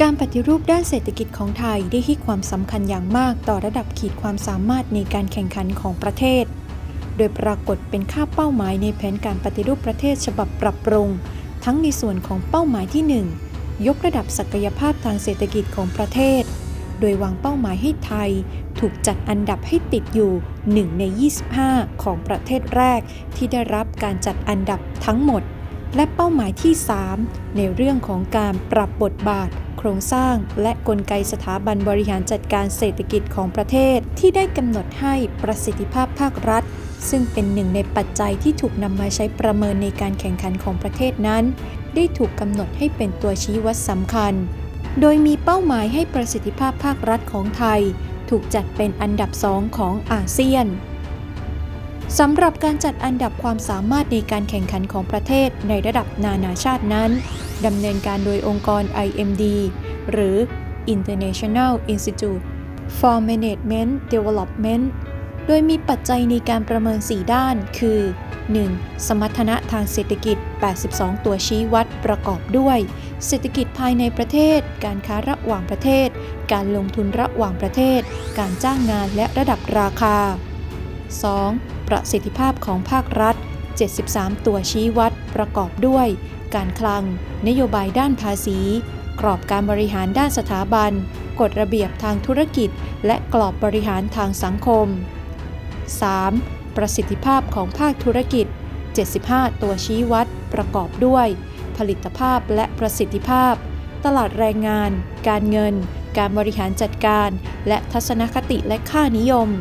การปฏิรูปด้านเศรษฐกิจของไทยได้ให้ความสำคัญอย่างมากต่อระดับขีดความสามารถในการแข่งขันของประเทศโดยปรากฏเป็นค่าเป้าหมายในแผนการปฏิรูปประเทศฉบับปรับปรุงทั้งในส่วนของเป้าหมายที่ 1 ยกระดับศักยภาพทางเศรษฐกิจของประเทศโดยวางเป้าหมายให้ไทยถูกจัดอันดับให้ติดอยู่1 ใน 25ของประเทศแรกที่ได้รับการจัดอันดับทั้งหมดและเป้าหมายที่ 3 ในเรื่องของการปรับบทบาทโครงสร้างและกลไกสถาบันบริหารจัดการเศรษฐกิจของประเทศที่ได้กำหนดให้ประสิทธิภาพภาครัฐซึ่งเป็นหนึ่งในปัจจัยที่ถูกนำมาใช้ประเมินในการแข่งขันของประเทศนั้นได้ถูกกำหนดให้เป็นตัวชี้วัดสำคัญโดยมีเป้าหมายให้ประสิทธิภาพภาครัฐของไทยถูกจัดเป็นอันดับ 2 ของอาเซียนสำหรับการจัดอันดับความสามารถในการแข่งขันของประเทศในระดับนานาชาตินั้นดำเนินการโดยองค์กร IMD หรือ International Institute for Management Development โดยมีปัจจัยในการประเมิน 4 ด้านคือ 1. สมรรถนะทางเศรษฐกิจ 82 ตัวชี้วัดประกอบด้วยเศรษฐกิจภายในประเทศการค้าระหว่างประเทศการลงทุนระหว่างประเทศการจ้างงานและระดับราคา 2. ประสิทธิภาพของภาครัฐ 73 ตัวชี้วัดประกอบด้วยการคลังนโยบายด้านภาษีกรอบการบริหารด้านสถาบันกฎระเบียบทางธุรกิจและกรอบบริหารทางสังคม 3. ประสิทธิภาพของภาคธุรกิจ 75 ตัวชี้วัดประกอบด้วยผลิตภาพและประสิทธิภาพตลาดแรงงานการเงินการบริหารจัดการและทัศนคติและค่านิยม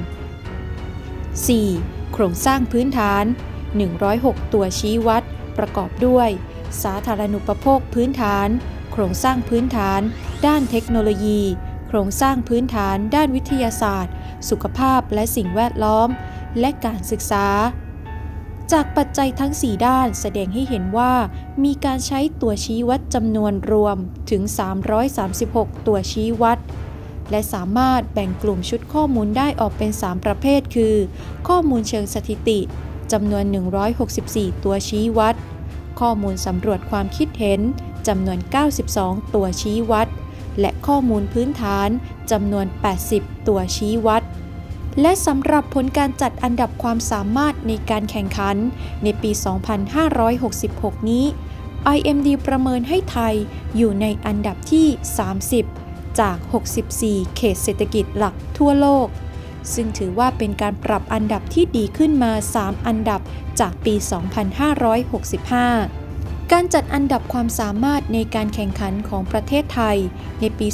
4. โครงสร้างพื้นฐาน 106 ตัวชี้วัดประกอบด้วยสาธารณูปโภคพื้นฐานโครงสร้างพื้นฐานด้านเทคโนโลยีโครงสร้างพื้นฐานด้านวิทยาศาสตร์สุขภาพและสิ่งแวดล้อมและการศึกษาจากปัจจัยทั้ง 4 ด้านแสดงให้เห็นว่ามีการใช้ตัวชี้วัดจำนวนรวมถึง 336 ตัวชี้วัดและสามารถแบ่งกลุ่มชุดข้อมูลได้ออกเป็น 3 ประเภทคือข้อมูลเชิงสถิติจำนวน 164 ตัวชี้วัดข้อมูลสำรวจความคิดเห็นจำนวน 92 ตัวชี้วัดและข้อมูลพื้นฐานจำนวน 80 ตัวชี้วัดและสำหรับผลการจัดอันดับความสามารถในการแข่งขันในปี 2566 นี้ IMD ประเมินให้ไทยอยู่ในอันดับที่ 30 จาก 64 เขตเศรษฐกิจหลักทั่วโลกซึ่งถือว่าเป็นการปรับอันดับที่ดีขึ้นมา 3 อันดับจากปี 2565 การจัดอันดับความสามารถในการแข่งขันของประเทศไทยในปี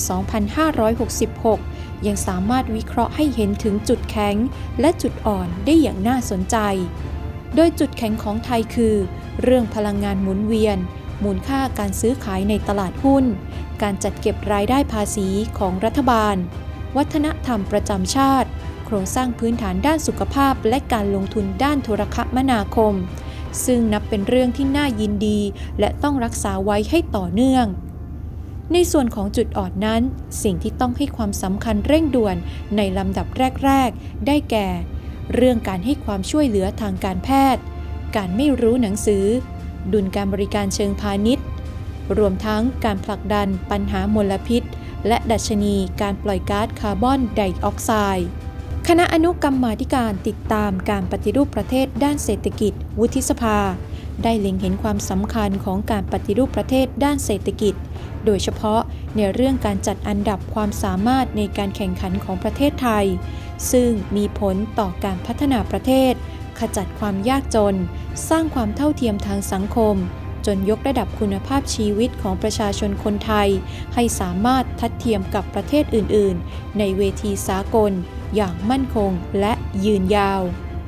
2566 ยังสามารถวิเคราะห์ให้เห็นถึงจุดแข็งและจุดอ่อนได้อย่างน่าสนใจโดยจุดแข็งของไทยคือเรื่องพลังงานหมุนเวียนมูลค่าการซื้อขายในตลาดหุ้นการจัดเก็บรายได้ภาษีของรัฐบาลวัฒนธรรมประจำชาติโครงสร้างพื้นฐานด้านสุขภาพและการลงทุนด้านโทรคมนาคมซึ่งนับเป็นเรื่องที่น่ายินดีและต้องรักษาไว้ให้ต่อเนื่องในส่วนของจุดอ่อนนั้นสิ่งที่ต้องให้ความสำคัญเร่งด่วนในลำดับแรกๆได้แก่เรื่องการให้ความช่วยเหลือทางการแพทย์การไม่รู้หนังสือดุลการบริการเชิงพาณิชย์รวมทั้งการผลักดันปัญหามลพิษและดัชนีการปล่อยก๊าซคาร์บอนไดออกไซด์คณะอนุกรรมาธิการติดตามการปฏิรูปประเทศด้านเศรษฐกิจวุฒิสภาได้เล็งเห็นความสำคัญของการปฏิรูปประเทศด้านเศรษฐกิจโดยเฉพาะในเรื่องการจัดอันดับความสามารถในการแข่งขันของประเทศไทยซึ่งมีผลต่อการพัฒนาประเทศขจัดความยากจนสร้างความเท่าเทียมทางสังคมจนยกระดับคุณภาพชีวิตของประชาชนคนไทยให้สามารถทัดเทียมกับประเทศอื่นๆในเวทีสากลอย่างมั่นคงและยืนยาว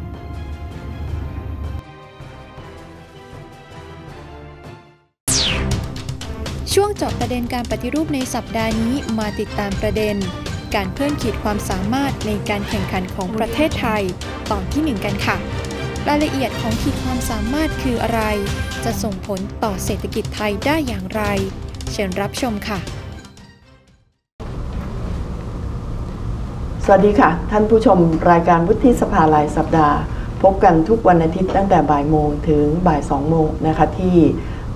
ช่วงเจาะประเด็นการปฏิรูปในสัปดาห์นี้มาติดตามประเด็นการเพิ่มขีดความสามารถในการแข่งขันของประเทศไทยตอนที่ 1 กันค่ะรายละเอียดของขีดความสามารถคืออะไรจะส่งผลต่อเศรษฐกิจไทยได้อย่างไรเชิญรับชมค่ะสวัสดีค่ะท่านผู้ชมรายการวุฒิสภารายสัปดาห์พบกันทุกวันอาทิตย์ตั้งแต่บ่ายโมงถึงบ่าย2 โมงนะคะที่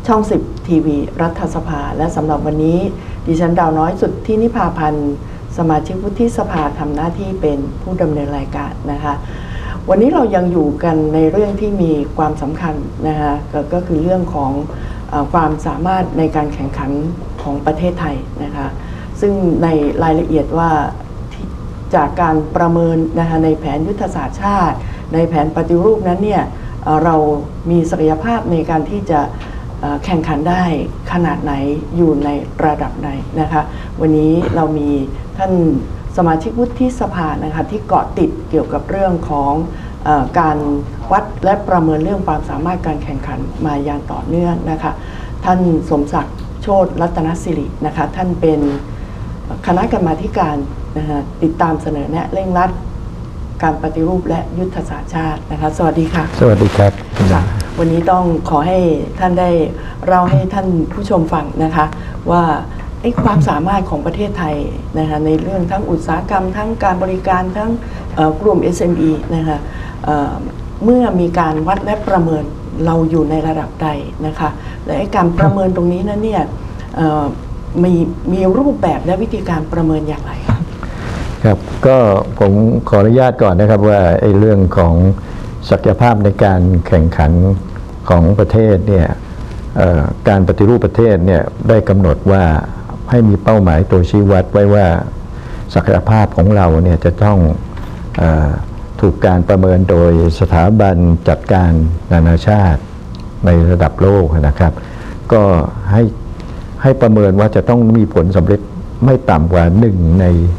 ช่อง 10 ทีวีรัฐสภาและสำหรับวันนี้ดิฉันดาวน้อยสุดที่นิพาพันธ์สมาชิกวุฒิสภาทำหน้าที่เป็นผู้ดำเนินรายการนะคะวันนี้เรายังอยู่กันในเรื่องที่มีความสำคัญนะคะก็คือเรื่องของความสามารถในการแข่งขันของประเทศไทยนะคะซึ่งในรายละเอียดว่าจากการประเมินนะคะในแผนยุทธศาสตร์ชาติในแผนปฏิรูปนั้นเนี่ยเรามีศักยภาพในการที่จะแข่งขันได้ขนาดไหนอยู่ในระดับไหนนะคะวันนี้เรามีท่านสมาชิกวุฒิสภานะคะที่เกาะติดเกี่ยวกับเรื่องของการวัดและประเมินเรื่องความสามารถการแข่งขันมาอย่างต่อเนื่องนะคะท่านสมศักดิ์โชติรัตนสิรินะคะท่านเป็นคณะกรรมาธิการนะคะติดตามเสนอแนะเร่งรัดการปฏิรูปและยุทธศาสตร์ชาตินะคะสวัสดีค่ะสวัสดีครับวันนี้ต้องขอให้ท่านได้เล่าให้ท่านผู้ชมฟังนะคะว่าความสามารถของประเทศไทยนะคะในเรื่องทั้งอุตสาหกรรมทั้งการบริการทั้งกลุ่ม SME นะคะเมื่อมีการวัดและประเมินเราอยู่ในระดับใดนะคะและการประเมินตรงนี้นั้นเนี่ยมีรูปแบบและวิธีการประเมินอย่างไรครับก็ผมขออนุญาตก่อนนะครับว่าเรื่องของศักยภาพในการแข่งขันของประเทศเนี่ยการปฏิรูปประเทศเนี่ยได้กำหนดว่าให้มีเป้าหมายตัวชี้วัดไว้ว่าศักยภาพของเราเนี่ยจะต้องถูกการประเมินโดยสถาบันจัดการนานาชาติในระดับโลกนะครับก็ให้ประเมินว่าจะต้องมีผลสำเร็จไม่ต่ำกว่า1 ใน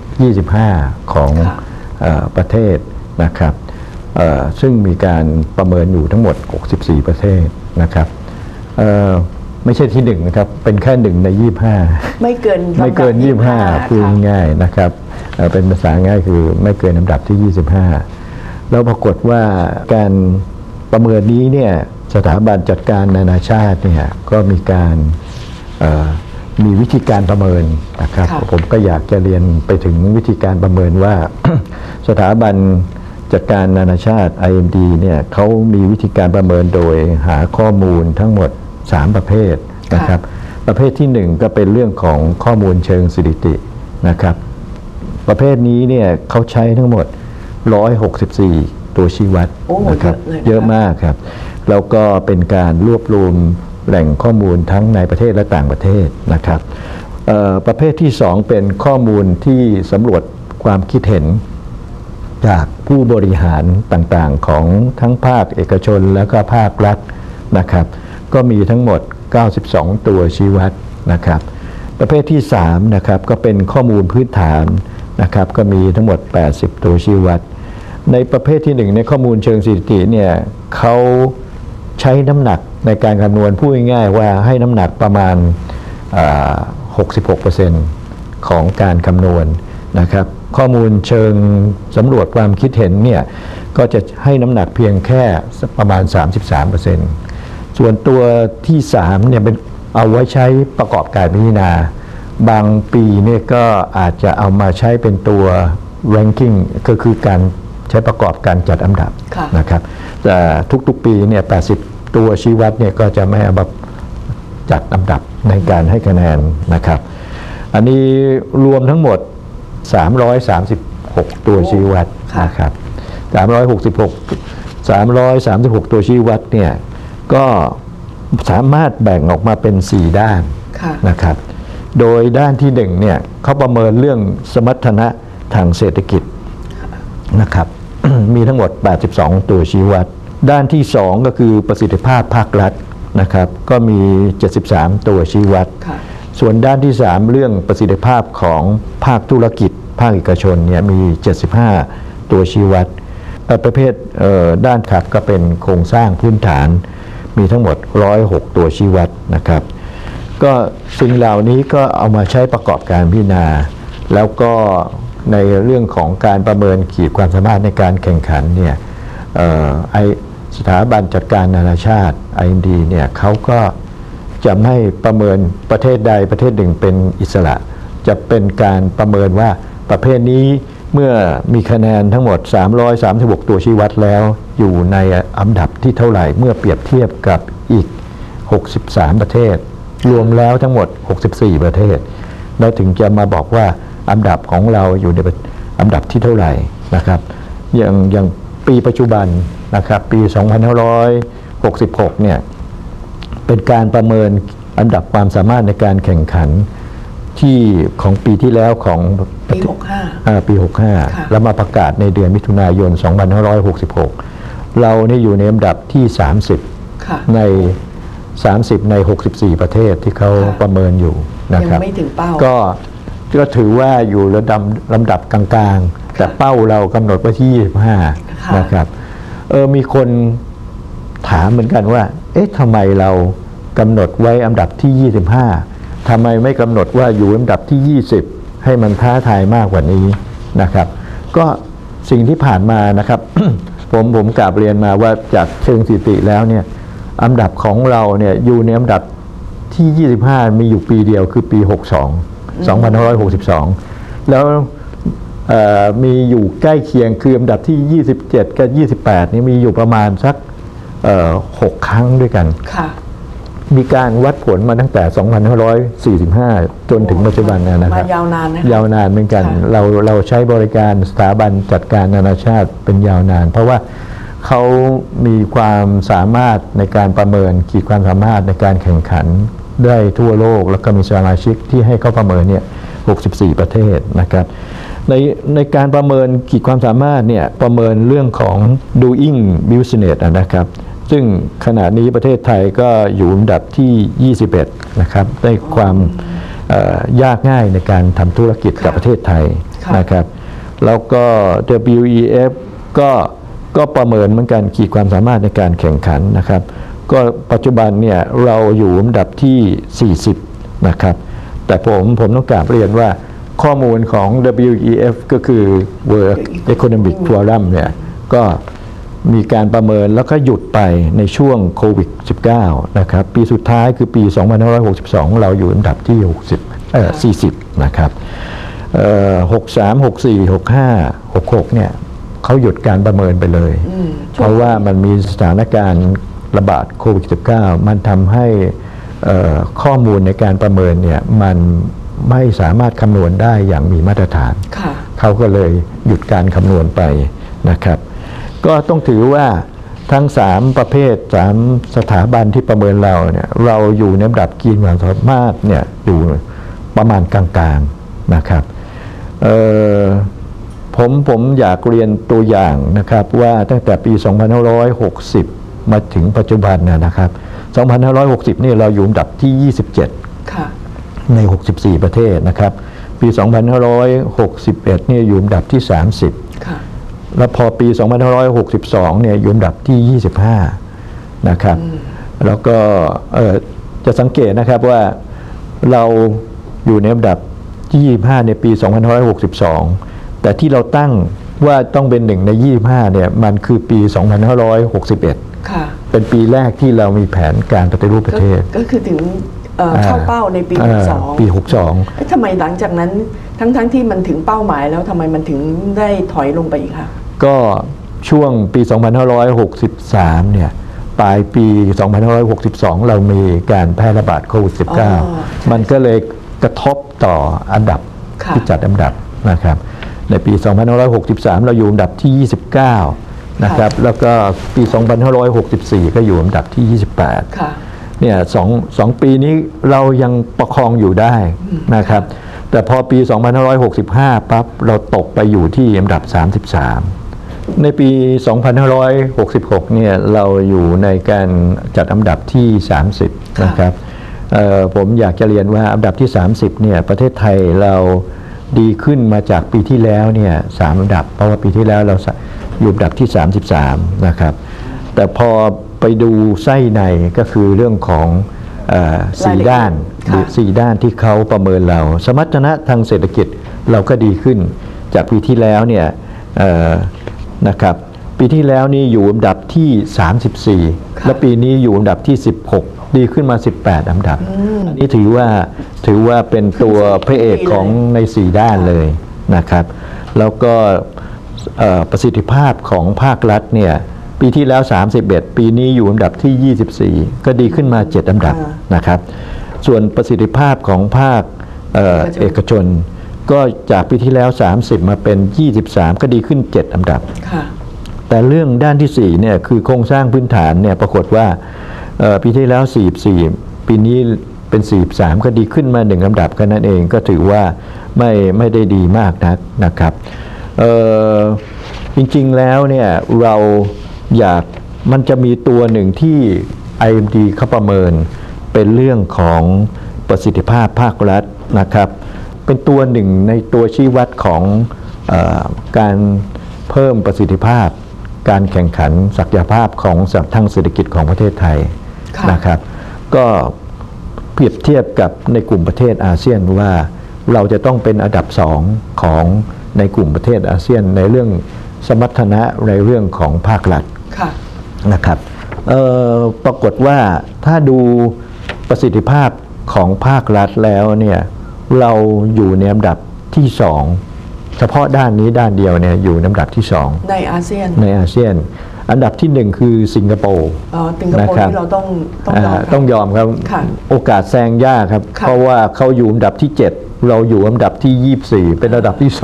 25ของประเทศนะครับซึ่งมีการประเมินอยู่ทั้งหมด64ประเทศนะครับไม่ใช่ที่1นะครับเป็นแค่1 ใน 25ไม่เกิน25พูดง่ายๆนะครับเป็นภาษาง่ายคือไม่เกินลำดับที่25แล้วปรากฏว่าการประเมินนี้เนี่ยสถาบันจัดการนานาชาติเนี่ยก็มีการมีวิธีการประเมินนะครับผมก็อยากจะเรียนไปถึงวิธีการประเมินว่า สถาบันจัดการนานาชาติ IMD เนี่ยเขามีวิธีการประเมินโดยหาข้อมูลทั้งหมด3ประเภทนะครับประเภทที่1ก็เป็นเรื่องของข้อมูลเชิงสถิตินะครับประเภทนี้เนี่ยเขาใช้ทั้งหมด164ตัวชี้วัดนะครับเยอะมากครับแล้วก็เป็นการรวบรวมแหล่งข้อมูลทั้งในประเทศและต่างประเทศนะครับประเภทที่2เป็นข้อมูลที่สำรวจความคิดเห็นจากผู้บริหารต่างๆของทั้งภาคเอกชนและก็ภาครัฐนะครับก็มีทั้งหมด92ตัวชี้วัดนะครับประเภทที่3นะครับก็เป็นข้อมูลพื้นฐานนะครับก็มีทั้งหมด80ตัวชี้วัดในประเภทที่1ในข้อมูลเชิงสถิติเนี่ยเขาใช้น้ำหนักในการคำนวณพูดง่ายๆว่าให้น้ำหนักประมาณ66% ของการคำนวณนะครับข้อมูลเชิงสำรวจความคิดเห็นเนี่ยก็จะให้น้ำหนักเพียงแค่ประมาณ 33%ส่วนตัวที่3เนี่ยเป็นเอาไว้ใช้ประกอบการพิจารณาบางปีเนี่ยก็อาจจะเอามาใช้เป็นตัว ranking ก็คือการใช้ประกอบการจัดอันดับนะครับแต่ทุกๆปีเนี่ย80ตัวชี้วัดเนี่ยก็จะไม่เอามาจัดอันดับในการให้คะแนนนะครับอันนี้รวมทั้งหมด336ตัวชี้วัดนะครับ336ตัวชี้วัดเนี่ยก็สามารถแบ่งออกมาเป็น4ด้านนะครับโดยด้านที่1เนี่ยเขาประเมินเรื่องสมรรถนะทางเศรษฐกิจนะครับ มีทั้งหมด82ตัวชี้วัดด้านที่2ก็คือประสิทธิภาพภาครัฐนะครับก็มี73ตัวชี้วัดส่วนด้านที่3เรื่องประสิทธิภาพของภาคธุรกิจภาคเอกชนเนี่ยมี75ตัวชี้วัดประเภทด้านขับก็เป็นโครงสร้างพื้นฐานมีทั้งหมด106ตัวชี้วัดนะครับก็สิ่งเหล่านี้ก็เอามาใช้ประกอบการพิจารณาแล้วก็ในเรื่องของการประเมินขีดความสามารถในการแข่งขันเนี่ยสถาบันจัดการนานาชาติ IMD เนี่ยเขาก็จะไม่ประเมินประเทศใดประเทศหนึ่งเป็นอิสระจะเป็นการประเมินว่าประเภทนี้เมื่อมีคะแนนทั้งหมด336ตัวชี้วัดแล้วอยู่ในอันดับที่เท่าไหร่เมื่อเปรียบเทียบกับอีก 63 ประเทศรวมแล้วทั้งหมด64 ประเทศเราถึงจะมาบอกว่าอันดับของเราอยู่ในอันดับที่เท่าไหร่นะครับอย่างปีปัจจุบันนะครับปี 2566 เนี่ยเป็นการประเมินอันดับความสามารถในการแข่งขันที่ของปีที่แล้วของปี65 ปี65แล้วมาประกาศในเดือนมิถุนายน 2566 เรานี่อยู่ในอันดับที่30ใน64 ประเทศที่เขาประเมินอยู่นะครับยังไม่ถึงเป้าก็ถือว่าอยู่ลำดับกลางๆแต่เป้าเรากำหนดไว้ที่25นะครับมีคนถามเหมือนกันว่าเอ๊ะทำไมเรากำหนดไว้อันดับที่25ทำไมไม่กำหนดว่าอยู่อันดับที่20ให้มันท้าทายมากกว่านี้นะครับก็สิ่งที่ผ่านมานะครับ ผมกราบเรียนมาว่าจากเชิงสถิติแล้วเนี่ยอันดับของเราเนี่ยอยู่ในอันดับที่25มีอยู่ปีเดียวคือปี2562แล้วมีอยู่ใกล้เคียงคืออันดับที่27กับ28นี่มีอยู่ประมาณสัก6 ครั้งด้วยกันมีการวัดผลมาตั้งแต่ 2545 จนถึงปัจจุบันนะครับยาวนานยาวนานเหมือนกันเราใช้บริการสถาบันจัดการนานาชาติเป็นยาวนานเพราะว่าเขามีความสามารถในการประเมินขีดความสามารถในการแข่งขันได้ทั่วโลกแล้วก็มีสมาชิกที่ให้เขาประเมินเนี่ย64 ประเทศนะครับในการประเมินขีดความสามารถเนี่ยประเมินเรื่องของ doing business นะครับซึ่งขณะนี้ประเทศไทยก็อยู่อันดับที่21นะครับได้ความยากง่ายในการทำธุรกิจกับประเทศไทยนะครับแล้วก็ WEF ก็ประเมินเหมือนกันขีดความสามารถในการแข่งขันนะครับก็ปัจจุบันเนี่ยเราอยู่อันดับที่40นะครับแต่ผมต้องกราบเรียนว่าข้อมูลของ WEF ก็คือ World Economic Forum เนี่ยก็มีการประเมินแล้วก็หยุดไปในช่วงโควิด -19 นะครับปีสุดท้ายคือปี 2562 เราอยู่อันดับที่40นะครับ63 64 65 66เนี่ยเขาหยุดการประเมินไปเลยเพราะว่ามันมีสถานการณ์ระบาดโควิด -19 มันทำให้ข้อมูลในการประเมินเนี่ยมันไม่สามารถคำนวณได้อย่างมีมาตรฐานเขาก็เลยหยุดการคำนวณไปนะครับก็ต้องถือว่าทั้ง3ประเภท3สถาบันที่ประเมินเราเนี่ยเราอยู่ในระดับขีดความสามารถเนี่ยอยู่ประมาณกลางๆนะครับผมอยากเรียนตัวอย่างนะครับว่าตั้งแต่ปี 2560 มาถึงปัจจุบันนะครับ 2560 นี่เราอยู่อันดับที่27ใน64ประเทศนะครับปี 2561 นี่อยู่อันดับที่30แล้วพอปี 2562 เนี่ยอยู่อันดับที่25นะครับแล้วก็จะสังเกตนะครับว่าเราอยู่ในอันดับที่25ในปี 2562 แต่ที่เราตั้งว่าต้องเป็น1ใน25เนี่ยมันคือปี 2561เป็นปีแรกที่เรามีแผนการปฏิรูปประเทศก็คือถึงเข้าเป้าในปี 62 ทำไมหลังจากนั้นทั้งที่มันถึงเป้าหมายแล้วทำไมมันถึงได้ถอยลงไปอีกคะก็ช่วงปี 2563 เนี่ยปลายปี 2562 เรามีการแพร่ระบาดโควิด -19 มันก็เลยกระทบต่ออันดับที่จัดอันดับนะครับในปี 2563 เราอยู่อันดับที่ 29 นะครับแล้วก็ปี 2564 ก็อยู่อันดับที่ 28 เนี่ยสองปีนี้เรายังประคองอยู่ได้นะครับแต่พอปี 2565 ปั๊บเราตกไปอยู่ที่อันดับ 33 ในปี 2566 เนี่ยเราอยู่ในการจัดอันดับที่ 30 นะครับผมอยากจะเรียนว่าอันดับที่ 30 เนี่ยประเทศไทยเราดีขึ้นมาจากปีที่แล้วเนี่ย3อันดับเพราะว่าปีที่แล้วเราอยู่อันดับที่ 33 นะครับแต่พอไปดูไส้ในก็คือเรื่องของ4 ด้าน4 ด้านที่เขาประเมินเราสมรรถนะทางเศรษฐกิจเราก็ดีขึ้นจากปีที่แล้วเนี่ยนะครับปีที่แล้วนี่อยู่อันดับที่ 34 และปีนี้อยู่อันดับที่ 16 ดีขึ้นมา 18 อันดับอันนี้ถือว่าเป็นตัวพระเอกของใน4 ด้านเลยนะครับแล้วก็ประสิทธิภาพของภาครัฐเนี่ยปีที่แล้ว31ปีนี้อยู่อันดับที่24ก็ดีขึ้นมา7อันดับนะครับส่วนประสิทธิภาพของภาคเอกชนก็จากปีที่แล้ว30มาเป็น23ก็ดีขึ้น7อันดับแต่เรื่องด้านที่4เนี่ยคือโครงสร้างพื้นฐานเนี่ยปรากฏว่าปีที่แล้ว44ปีนี้เป็น43ก็ดีขึ้นมา1ลำดับกันนั่นเองก็ถือว่าไม่ได้ดีมากนะครับจริงๆแล้วเนี่ยเรามันจะมีตัวหนึ่งที่ IMD เขาประเมินเป็นเรื่องของประสิทธิภาพภาครัฐนะครับเป็นตัวหนึ่งในตัวชี้วัดของการเพิ่มประสิทธิภาพการแข่งขันศักยภาพของทางเศรษฐกิจของประเทศไทยนะครับก็เปรียบเทียบกับในกลุ่มประเทศอาเซียนว่าเราจะต้องเป็นอันดับ2ของในกลุ่มประเทศอาเซียนในเรื่องสมรรถนะในเรื่องของภาครัฐนะครับปรากฏว่าถ้าดูประสิทธิภาพของภาครัฐแล้วเนี่ยเราอยู่ในอันดับที่2เฉพาะด้านนี้ด้านเดียวเนี่ยอยู่ในอันดับที่2ในอาเซียนอันดับที่1คือสิงคโปร์นะครับที่เราต้องยอมครับโอกาสแซงยากครับเพราะว่าเขาอยู่อันดับที่7เราอยู่อันดับที่24เป็นอันดับที่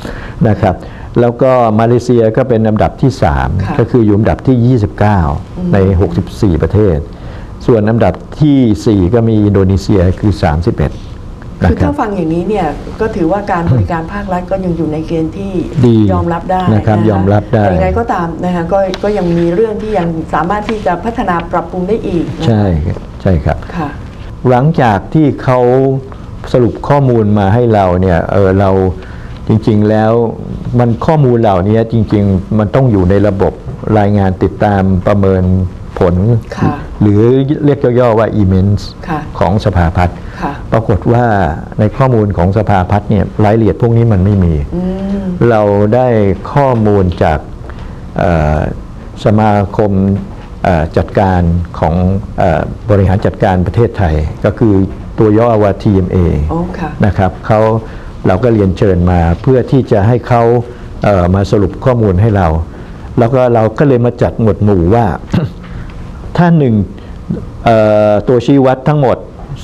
2นะครับแล้วก็มาเลเซียก็เป็นอันดับที่3ก็คืออยู่อันดับที่29ใน64ประเทศส่วนอันดับที่4ก็มีอินโดนีเซียคือ31 คือถ้าฟังอย่างนี้เนี่ยก็ถือว่าการบริการภาครัฐก็ยังอยู่ในเกณฑ์ที่ยอมรับได้นะครับยอมรับได้ยังไงก็ตามนะคะก็ยังมีเรื่องที่ยังสามารถที่จะพัฒนาปรับปรุงได้อีกใช่ครับหลังจากที่เขาสรุปข้อมูลมาให้เราเนี่ยเราจริงๆแล้วมันข้อมูลเหล่านี้จริงๆมันต้องอยู่ในระบบรายงานติดตามประเมินผลหรือเรียกย่อๆว่า EMENS ของสภาพัฒน์ปรากฏว่าในข้อมูลของสภาพัฒน์เนี่ยรายละเอียดพวกนี้มันไม่มีเราได้ข้อมูลจากสมาคมจัดการของบริหารจัดการประเทศไทยก็คือตัวย่อว่า TMA นะครับเราก็เรียนเชิญมาเพื่อที่จะให้เขามาสรุปข้อมูลให้เราแล้วก็เราก็เลยมาจัดหมวดหมู่ว่าถ้าตัวชี้วัดทั้งหมด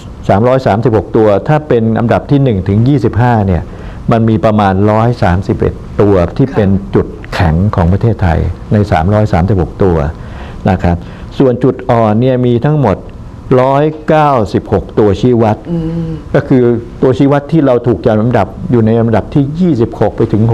336ตัวถ้าเป็นอันดับที่1ถึง25เนี่ยมันมีประมาณ131ตัวที่เป็นจุดแข็งของประเทศไทยใน336ตัวนะครับส่วนจุดอ่อนเนี่ยมีทั้งหมด196ตัวชี้วัดก็คือตัวชี้วัดที่เราถูกจัดลำดับอยู่ในลำดับที่26ไปถึง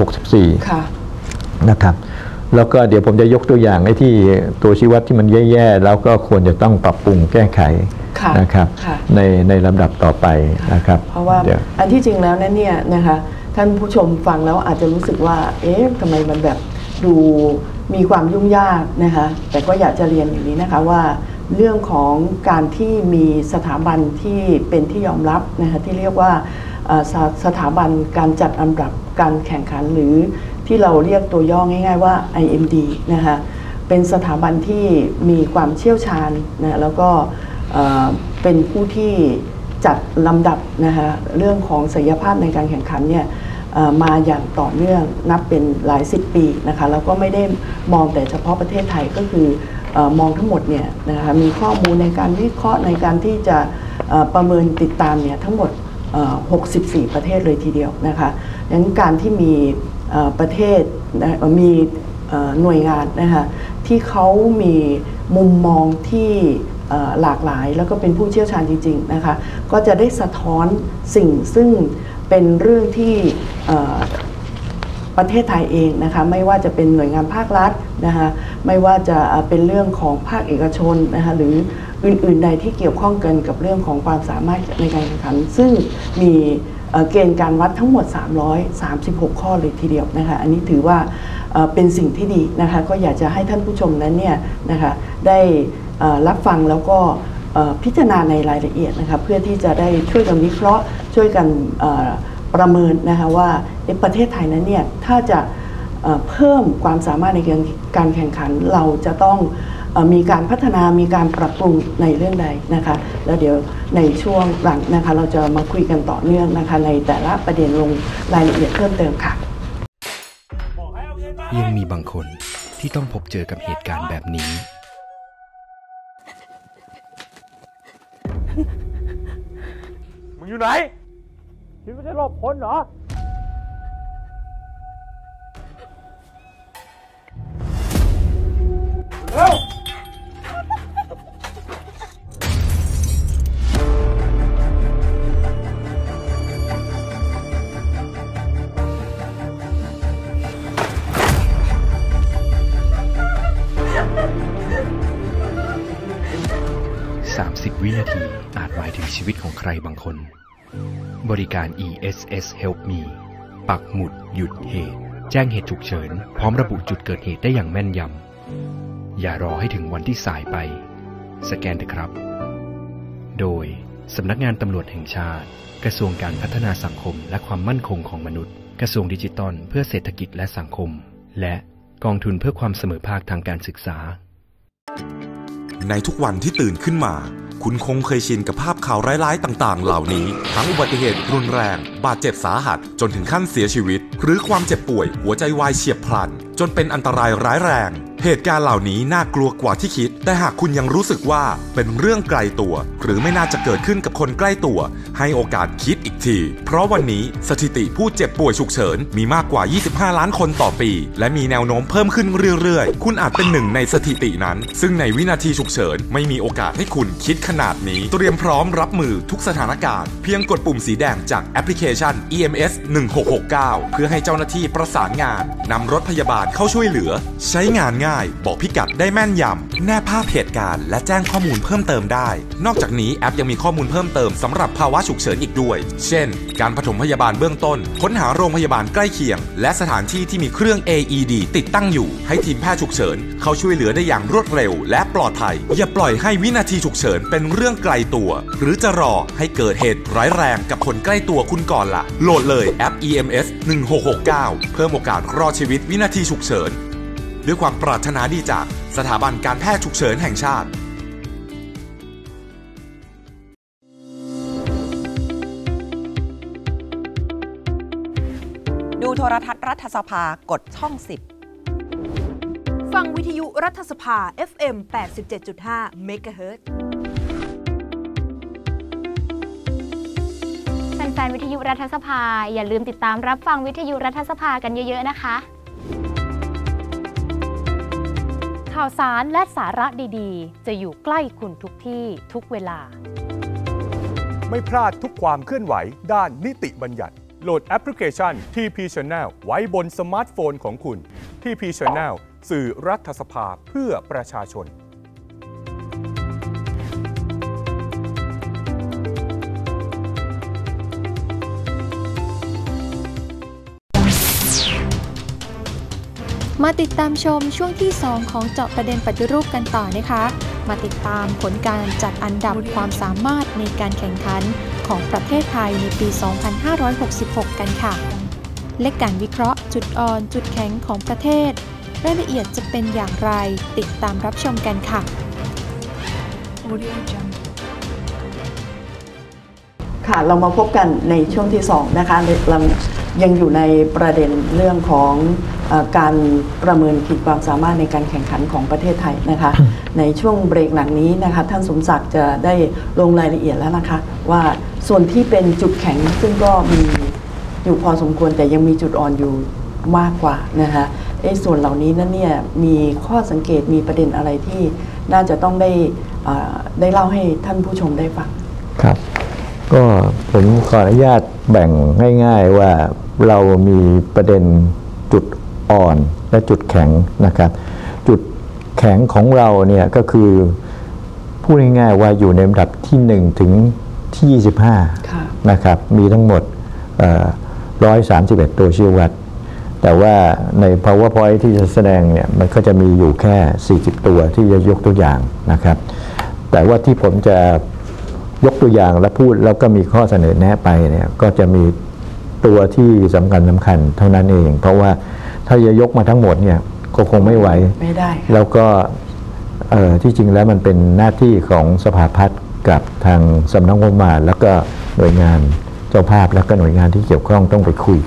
64นะครับแล้วก็เดี๋ยวผมจะยกตัวอย่างไอ้ที่ตัวชี้วัดที่มันแย่ๆแล้วก็ควรจะต้องปรับปรุงแก้ไขนะครับในลำดับต่อไปนะครับเพราะว่าอันที่จริงแล้วนั่นเนี่ยนะคะท่านผู้ชมฟังแล้วอาจจะรู้สึกว่าทำไมมันแบบดูมีความยุ่งยากนะคะแต่ก็อยากจะเรียนอย่างนี้นะคะว่าเรื่องของการที่มีสถาบันที่เป็นที่ยอมรับนะคะที่เรียกว่าสถาบันการจัดอันดับการแข่งขันหรือที่เราเรียกตัวย่อง่ายๆว่า IMD นะคะเป็นสถาบันที่มีความเชี่ยวชาญนะแล้วก็เป็นผู้ที่จัดลำดับนะคะเรื่องของศักยภาพในการแข่งขันเนี่ยมาอย่างต่อเนื่องนับเป็นหลายสิบปีนะคะแล้วก็ไม่ได้มองแต่เฉพาะประเทศไทยก็คือมองทั้งหมดเนี่ยนะคะมีข้อมูลในการวิเคราะห์ในการที่จะประเมินติดตามเนี่ยทั้งหมด64ประเทศเลยทีเดียวนะคะดังนั้นการที่มีประเทศมีหน่วยงานนะคะที่เขามีมุมมองที่หลากหลายแล้วก็เป็นผู้เชี่ยวชาญจริงๆนะคะก็จะได้สะท้อนสิ่งซึ่งเป็นเรื่องที่ประเทศไทยเองนะคะไม่ว่าจะเป็นหน่วยงานภาครัฐนะคะไม่ว่าจะเป็นเรื่องของภาคเอกชนนะคะหรืออื่นๆใดที่เกี่ยวข้องกันกับเรื่องของความสามารถในการแข่งขันซึ่งมีเกณฑ์การวัดทั้งหมด336ข้อเลยทีเดียวนะคะอันนี้ถือว่าเป็นสิ่งที่ดีนะคะก็อยากจะให้ท่านผู้ชมนั้นเนี่ยนะคะได้รับฟังแล้วก็พิจารณาในรายละเอียดนะคะเพื่อที่จะได้ช่วยกันวิเคราะห์ช่วยกันประเมินนะคะว่าประเทศไทยนั้นเนี่ยถ้าจะเพิ่มความสามารถในการแข่งขันเราจะต้องมีการพัฒนามีการปรับปรุงในเรื่องใดนะคะแล้วเดี๋ยวในช่วงหลังนะคะเราจะมาคุยกันต่อเนื่องนะคะในแต่ละประเด็นลงรายละเอียดเพิ่มเติมค่ะยังมีบางคนที่ที่ต้องพบเจอกับเหตุการณ์แบบนี้มึงอยู่ไหนคิดว่าจะหลบพ้นเหรอเร็ว 30 วินาทีอาจหมายถึงชีวิตของใครบางคนบริการ ESS Help Me ปักหมุดหยุดเหตุแจ้งเหตุฉุกเฉินพร้อมระบุจุดเกิดเหตุได้อย่างแม่นยำอย่ารอให้ถึงวันที่สายไปสแกนเถอะครับโดยสำนักงานตำรวจแห่งชาติกระทรวงการพัฒนาสังคมและความมั่นคงของมนุษย์กระทรวงดิจิทัลเพื่อเศรษฐกิจและสังคมและกองทุนเพื่อความเสมอภาคทางการศึกษาในทุกวันที่ตื่นขึ้นมาคุณคงเคยชินกับภาพข่าวร้ายๆต่างๆเหล่านี้ทั้งอุบัติเหตุรุนแรงบาดเจ็บสาหัสจนถึงขั้นเสียชีวิตหรือความเจ็บป่วยหัวใจวายเฉียบพลันจนเป็นอันตรายร้ายแรงเหตุการณ์เหล่านี้น่ากลัวกว่าที่คิดแต่หากคุณยังรู้สึกว่าเป็นเรื่องไกลตัวหรือไม่น่าจะเกิดขึ้นกับคนใกล้ตัวให้โอกาสคิดอีกทีเพราะวันนี้สถิติผู้เจ็บป่วยฉุกเฉินมีมากกว่า25ล้านคนต่อปีและมีแนวโน้มเพิ่มขึ้นเรื่อยๆคุณอาจเป็นหนึ่งในสถิตินั้นซึ่งในวินาทีฉุกเฉินไม่มีโอกาสให้คุณคิดขนาดนี้เตรียมพร้อมรับมือทุกสถานการณ์เพียงกดปุ่มสีแดงจากแอปพลิเคชัน EMS 1669เพื่อให้เจ้าหน้าที่ประสานงานนำรถพยาบาลเข้าช่วยเหลือใช้งานง่ายบอกพิกัดได้แม่นยำแนบภาพเหตุการณ์และแจ้งข้อมูลเพิ่มเติมได้นอกจากนี้แอปยังมีข้อมูลเพิ่มเติมสำหรับภาวะฉุกเฉินอีกด้วยเช่นการปฐมพยาบาลเบื้องต้นค้นหาโรงพยาบาลใกล้เคียงและสถานที่ที่มีเครื่อง AED ติดตั้งอยู่ให้ทีมแพทย์ฉุกเฉินเข้าช่วยเหลือได้อย่างรวดเร็วและปลอดภัยอย่าปล่อยให้วินาทีฉุกเฉินเป็นเรื่องไกลตัวหรือจะรอให้เกิดเหตุร้ายแรงกับคนใกล้ตัวคุณก่อนล่ะโหลดเลยแอป EMS 1669เพิ่มโอกาสรอดชีวิตวินาทีฉุกเฉินด้วยความปรารถนาดีจากสถาบันการแพทย์ฉุกเฉินแห่งชาติดูโทรทัศน์รัฐสภากดช่อง 10 ฟังวิทยุรัฐสภา FM 87.5 เมกะเฮิรตซ์แฟนๆวิทยุรัฐสภาอย่าลืมติดตามรับฟังวิทยุรัฐสภากันเยอะๆนะคะข่าวสารและสาระดีๆจะอยู่ใกล้คุณทุกที่ทุกเวลาไม่พลาดทุกความเคลื่อนไหวด้านนิติบัญญัติโหลดแอปพลิเคชัน TP Channel ไว้บนสมาร์ทโฟนของคุณ TP Channel สื่อรัฐสภาเพื่อประชาชนมาติดตามชมช่วงที่ 2 ของเจาะประเด็นปฏิรูปกันต่อนะคะมาติดตามผลการจัดอันดับความสามารถในการแข่งขันของประเทศไทยในปี 2566 กันค่ะและการวิเคราะห์จุดอ่อนจุดแข็งของประเทศรายละเอียดจะเป็นอย่างไรติดตามรับชมกันค่ะค่ะเรามาพบกันในช่วงที่2นะคะเรายังอยู่ในประเด็นเรื่องของการประเมินขีดความสามารถในการแข่งขันของประเทศไทยนะคะ ในช่วงเบรกหลังนี้นะคะท่านสมศักดิ์จะได้ลงรายละเอียดแล้วนะคะว่าส่วนที่เป็นจุดแข็งซึ่งก็มีอยู่พอสมควรแต่ยังมีจุดอ่อนอยู่มากกว่านะคะส่วนเหล่านี้นั้นเนี่ยมีข้อสังเกตมีประเด็นอะไรที่น่าจะต้องได้เล่าให้ท่านผู้ชมได้ฟังครับก็ผมขออนุญาตแบ่งง่ายๆว่าเรามีประเด็นจุดอ่อนและจุดแข็งนะครับจุดแข็งของเราเนี่ยก็คือพูดง่ายๆว่าอยู่ในลำดับที่1ถึงที่25นะครับมีทั้งหมด131ตัวชี้วัดแต่ว่าใน PowerPoint ที่จะแสดงเนี่ยมันก็จะมีอยู่แค่40ตัวที่จะยกตัวอย่างนะครับแต่ว่าที่ผมจะยกตัวอย่างและพูดแล้วก็มีข้อเสนอแนะไปเนี่ยก็จะมีตัวที่สำคัญเท่านั้นเองเพราะว่าถ้าจะยกมาทั้งหมดเนี่ยก็คงไม่ไหวไม่ได้แล้วก็ที่จริงแล้วมันเป็นหน้าที่ของสภาพัฒน์กับทางสำนักงบประมาณแล้วก็หน่วยงานเจ้าภาพแล้วก็หน่วยงานที่เกี่ยวข้องต้องไปคุยกัน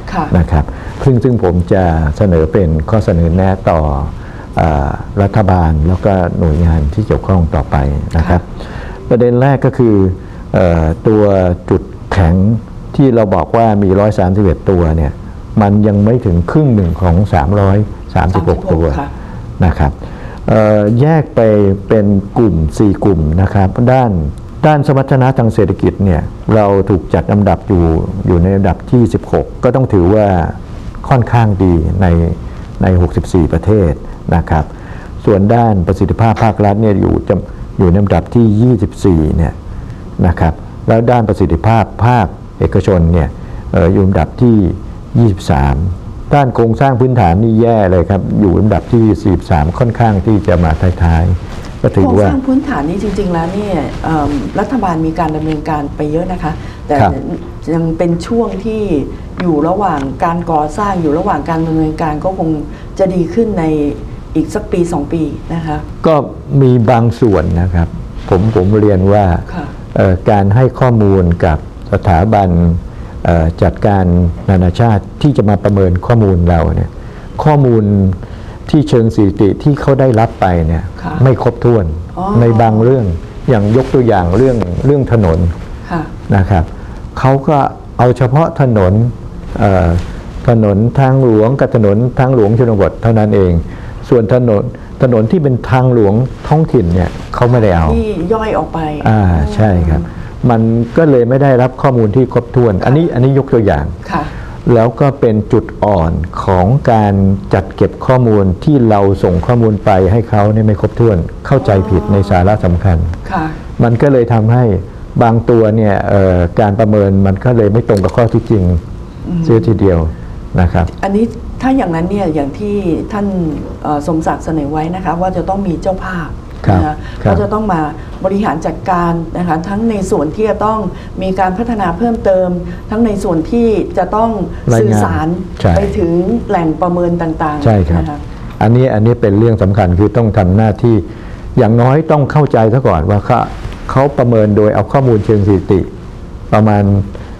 นะครับซึ่งผมจะเสนอเป็นข้อเสนอแนะต่อรัฐบาลแล้วก็หน่วยงานที่เกี่ยวข้องต่อไปนะครับประเด็นแรกก็คือตัวจุดแข็งที่เราบอกว่ามี131ตัวเนี่ยมันยังไม่ถึงครึ่งหนึ่งของ336ตัวนะครับแยกไปเป็นกลุ่ม4กลุ่มนะครับด้านสมรรถนะทางเศรษฐกิจเนี่ยเราถูกจัดอันดับอยู่ในอันดับที่16ก็ต้องถือว่าค่อนข้างดีใน64ประเทศนะครับส่วนด้านประสิทธิภาพภาครัฐเนี่ยอยู่ในอันดับที่24เนี่ยนะครับแล้วด้านประสิทธิภาพภาคเอกชนเนี่ยอยู่อันดับที่23ด้านโครงสร้างพื้นฐานนี่แย่เลยครับอยู่อันดับที่43ค่อนข้างที่จะมาท้ายๆก็ถือว่าโครงสร้างพื้นฐานนี้จริงๆแล้วเนี่ยรัฐบาลมีการดำเนินการไปเยอะนะคะแต่ยังเป็นช่วงที่อยู่ระหว่างการก่อสร้างอยู่ระหว่างการดำเนินการก็คงจะดีขึ้นในอีกสักปี2ปีนะคะก็มีบางส่วนนะครับผมเรียนว่าการให้ข้อมูลกับสถาบันจัดการนานาชาติที่จะมาประเมินข้อมูลเราเนี่ยข้อมูลที่เชิงสถิติที่เขาได้รับไปเนี่ยไม่ครบถ้วนในบางเรื่องอย่างยกตัวอย่างเรื่องถนนนะครับเขาก็เอาเฉพาะถนนทางหลวงกับถนนทางหลวงชนบทเท่านั้นเองส่วนถนนที่เป็นทางหลวงท้องถิ่นเนี่ยเขาไม่ได้เอาที่ย่อยออกไปใช่ครับมันก็เลยไม่ได้รับข้อมูลที่ครบถ้วนอันนี้ยกตัวอย่างแล้วก็เป็นจุดอ่อนของการจัดเก็บข้อมูลที่เราส่งข้อมูลไปให้เขาเนี่ยไม่ครบถ้วนเข้าใจผิดในสาระสำคัญมันก็เลยทำให้บางตัวเนี่ยการประเมินมันก็เลยไม่ตรงกับข้อที่จริงเสียทีเดียวนะครับอันนี้ถ้าอย่างนั้นเนี่ยอย่างที่ท่านสมศักดิ์เสนอไว้นะคะว่าจะต้องมีเจ้าภาพนะคะเขาจะต้องมาบริหารจัดการนะคะทั้งในส่วนที่จะต้องมีการพัฒนาเพิ่มเติมทั้งในส่วนที่จะต้องสื่อสารไปถึงแหล่งประเมินต่างๆใช่ครับอันนี้เป็นเรื่องสำคัญคือต้องทำหน้าที่อย่างน้อยต้องเข้าใจซะก่อนว่าเขาประเมินโดยเอาข้อมูลเชิงสถิติประมาณ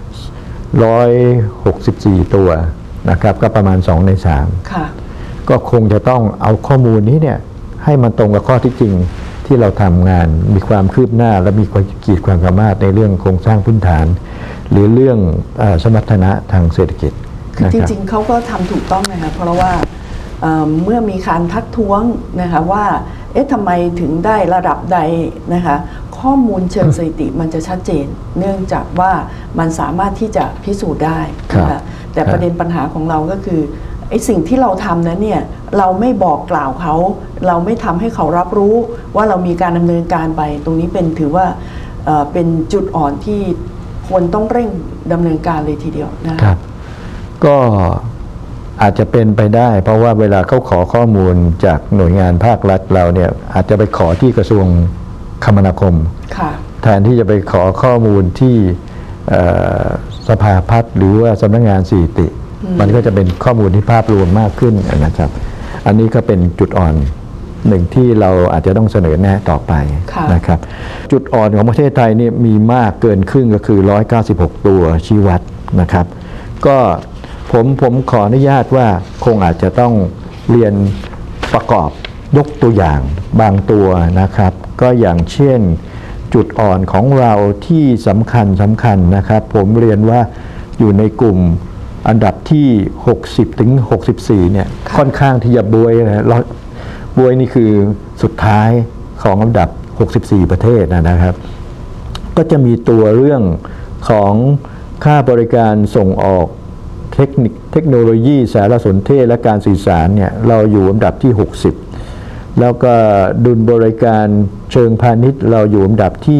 164ตัวนะครับก็ประมาณ2 ใน 3ก็คงจะต้องเอาข้อมูลนี้เนี่ยให้มันตรงกับข้อที่จริงที่เราทำงานมีความคืบหน้าและมีขีดความสามารถในเรื่องโครงสร้างพื้นฐานหรือเรื่องสมรรถนะทางเศรษฐกิจคือจริงๆเขาก็ทำถูกต้องนะคะเพราะว่าเมื่อมีการทักท้วงนะคะว่าทำไมถึงได้ระดับใดนะคะข้อมูลเชิงสถิติมันจะชัดเจนเนื่องจากว่ามันสามารถที่จะพิสูจน์ได้นะคะแต่ประเด็นปัญหาของเราก็คือไอ้สิ่งที่เราทำนั้นเนี่ยเราไม่บอกกล่าวเขาเราไม่ทำให้เขารับรู้ว่าเรามีการดำเนินการไปตรงนี้ถือว่าเป็นจุดอ่อนที่ควรต้องเร่งดำเนินการเลยทีเดียวนะครับก็อาจจะเป็นไปได้เพราะว่าเวลาเขาขอข้อมูลจากหน่วยงานภาครัฐเราเนี่ยอาจจะไปขอที่กระทรวงคมนาคมแทนที่จะไปขอข้อมูลที่สภาพัฒน์หรือว่าสำนักงานสถิติมันก็จะเป็นข้อมูลที่ภาพรวมมากขึ้นนะครับอันนี้ก็เป็นจุดอ่อนหนึ่งที่เราอาจจะต้องเสนอแนะต่อไปนะครับจุดอ่อนของประเทศไทยนี่มีมากเกินครึ่งก็คือ196ตัวชี้วัดนะครับก็ผมขออนุญาตว่าคงอาจจะต้องเรียนประกอบยกตัวอย่างบางตัวนะครับก็อย่างเช่นจุดอ่อนของเราที่สำคัญนะครับผมเรียนว่าอยู่ในกลุ่มอันดับที่60ถึง64เนี่ยค่อนข้างที่จะบวยนะบวยนี่คือสุดท้ายของอันดับ64ประเทศนะครับก็จะมีตัวเรื่องของค่าบริการส่งออกเทคโนโลยีสารสนเทศและการสื่อสารเนี่ยเราอยู่อันดับที่60แล้วก็ดุลบริการเชิงพาณิชย์เราอยู่อันดับที่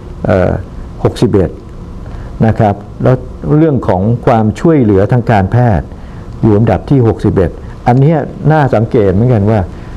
61นะครับแล้วเรื่องของความช่วยเหลือทางการแพทย์อยู่อันดับที่61อันนี้น่าสังเกตเหมือนกันว่า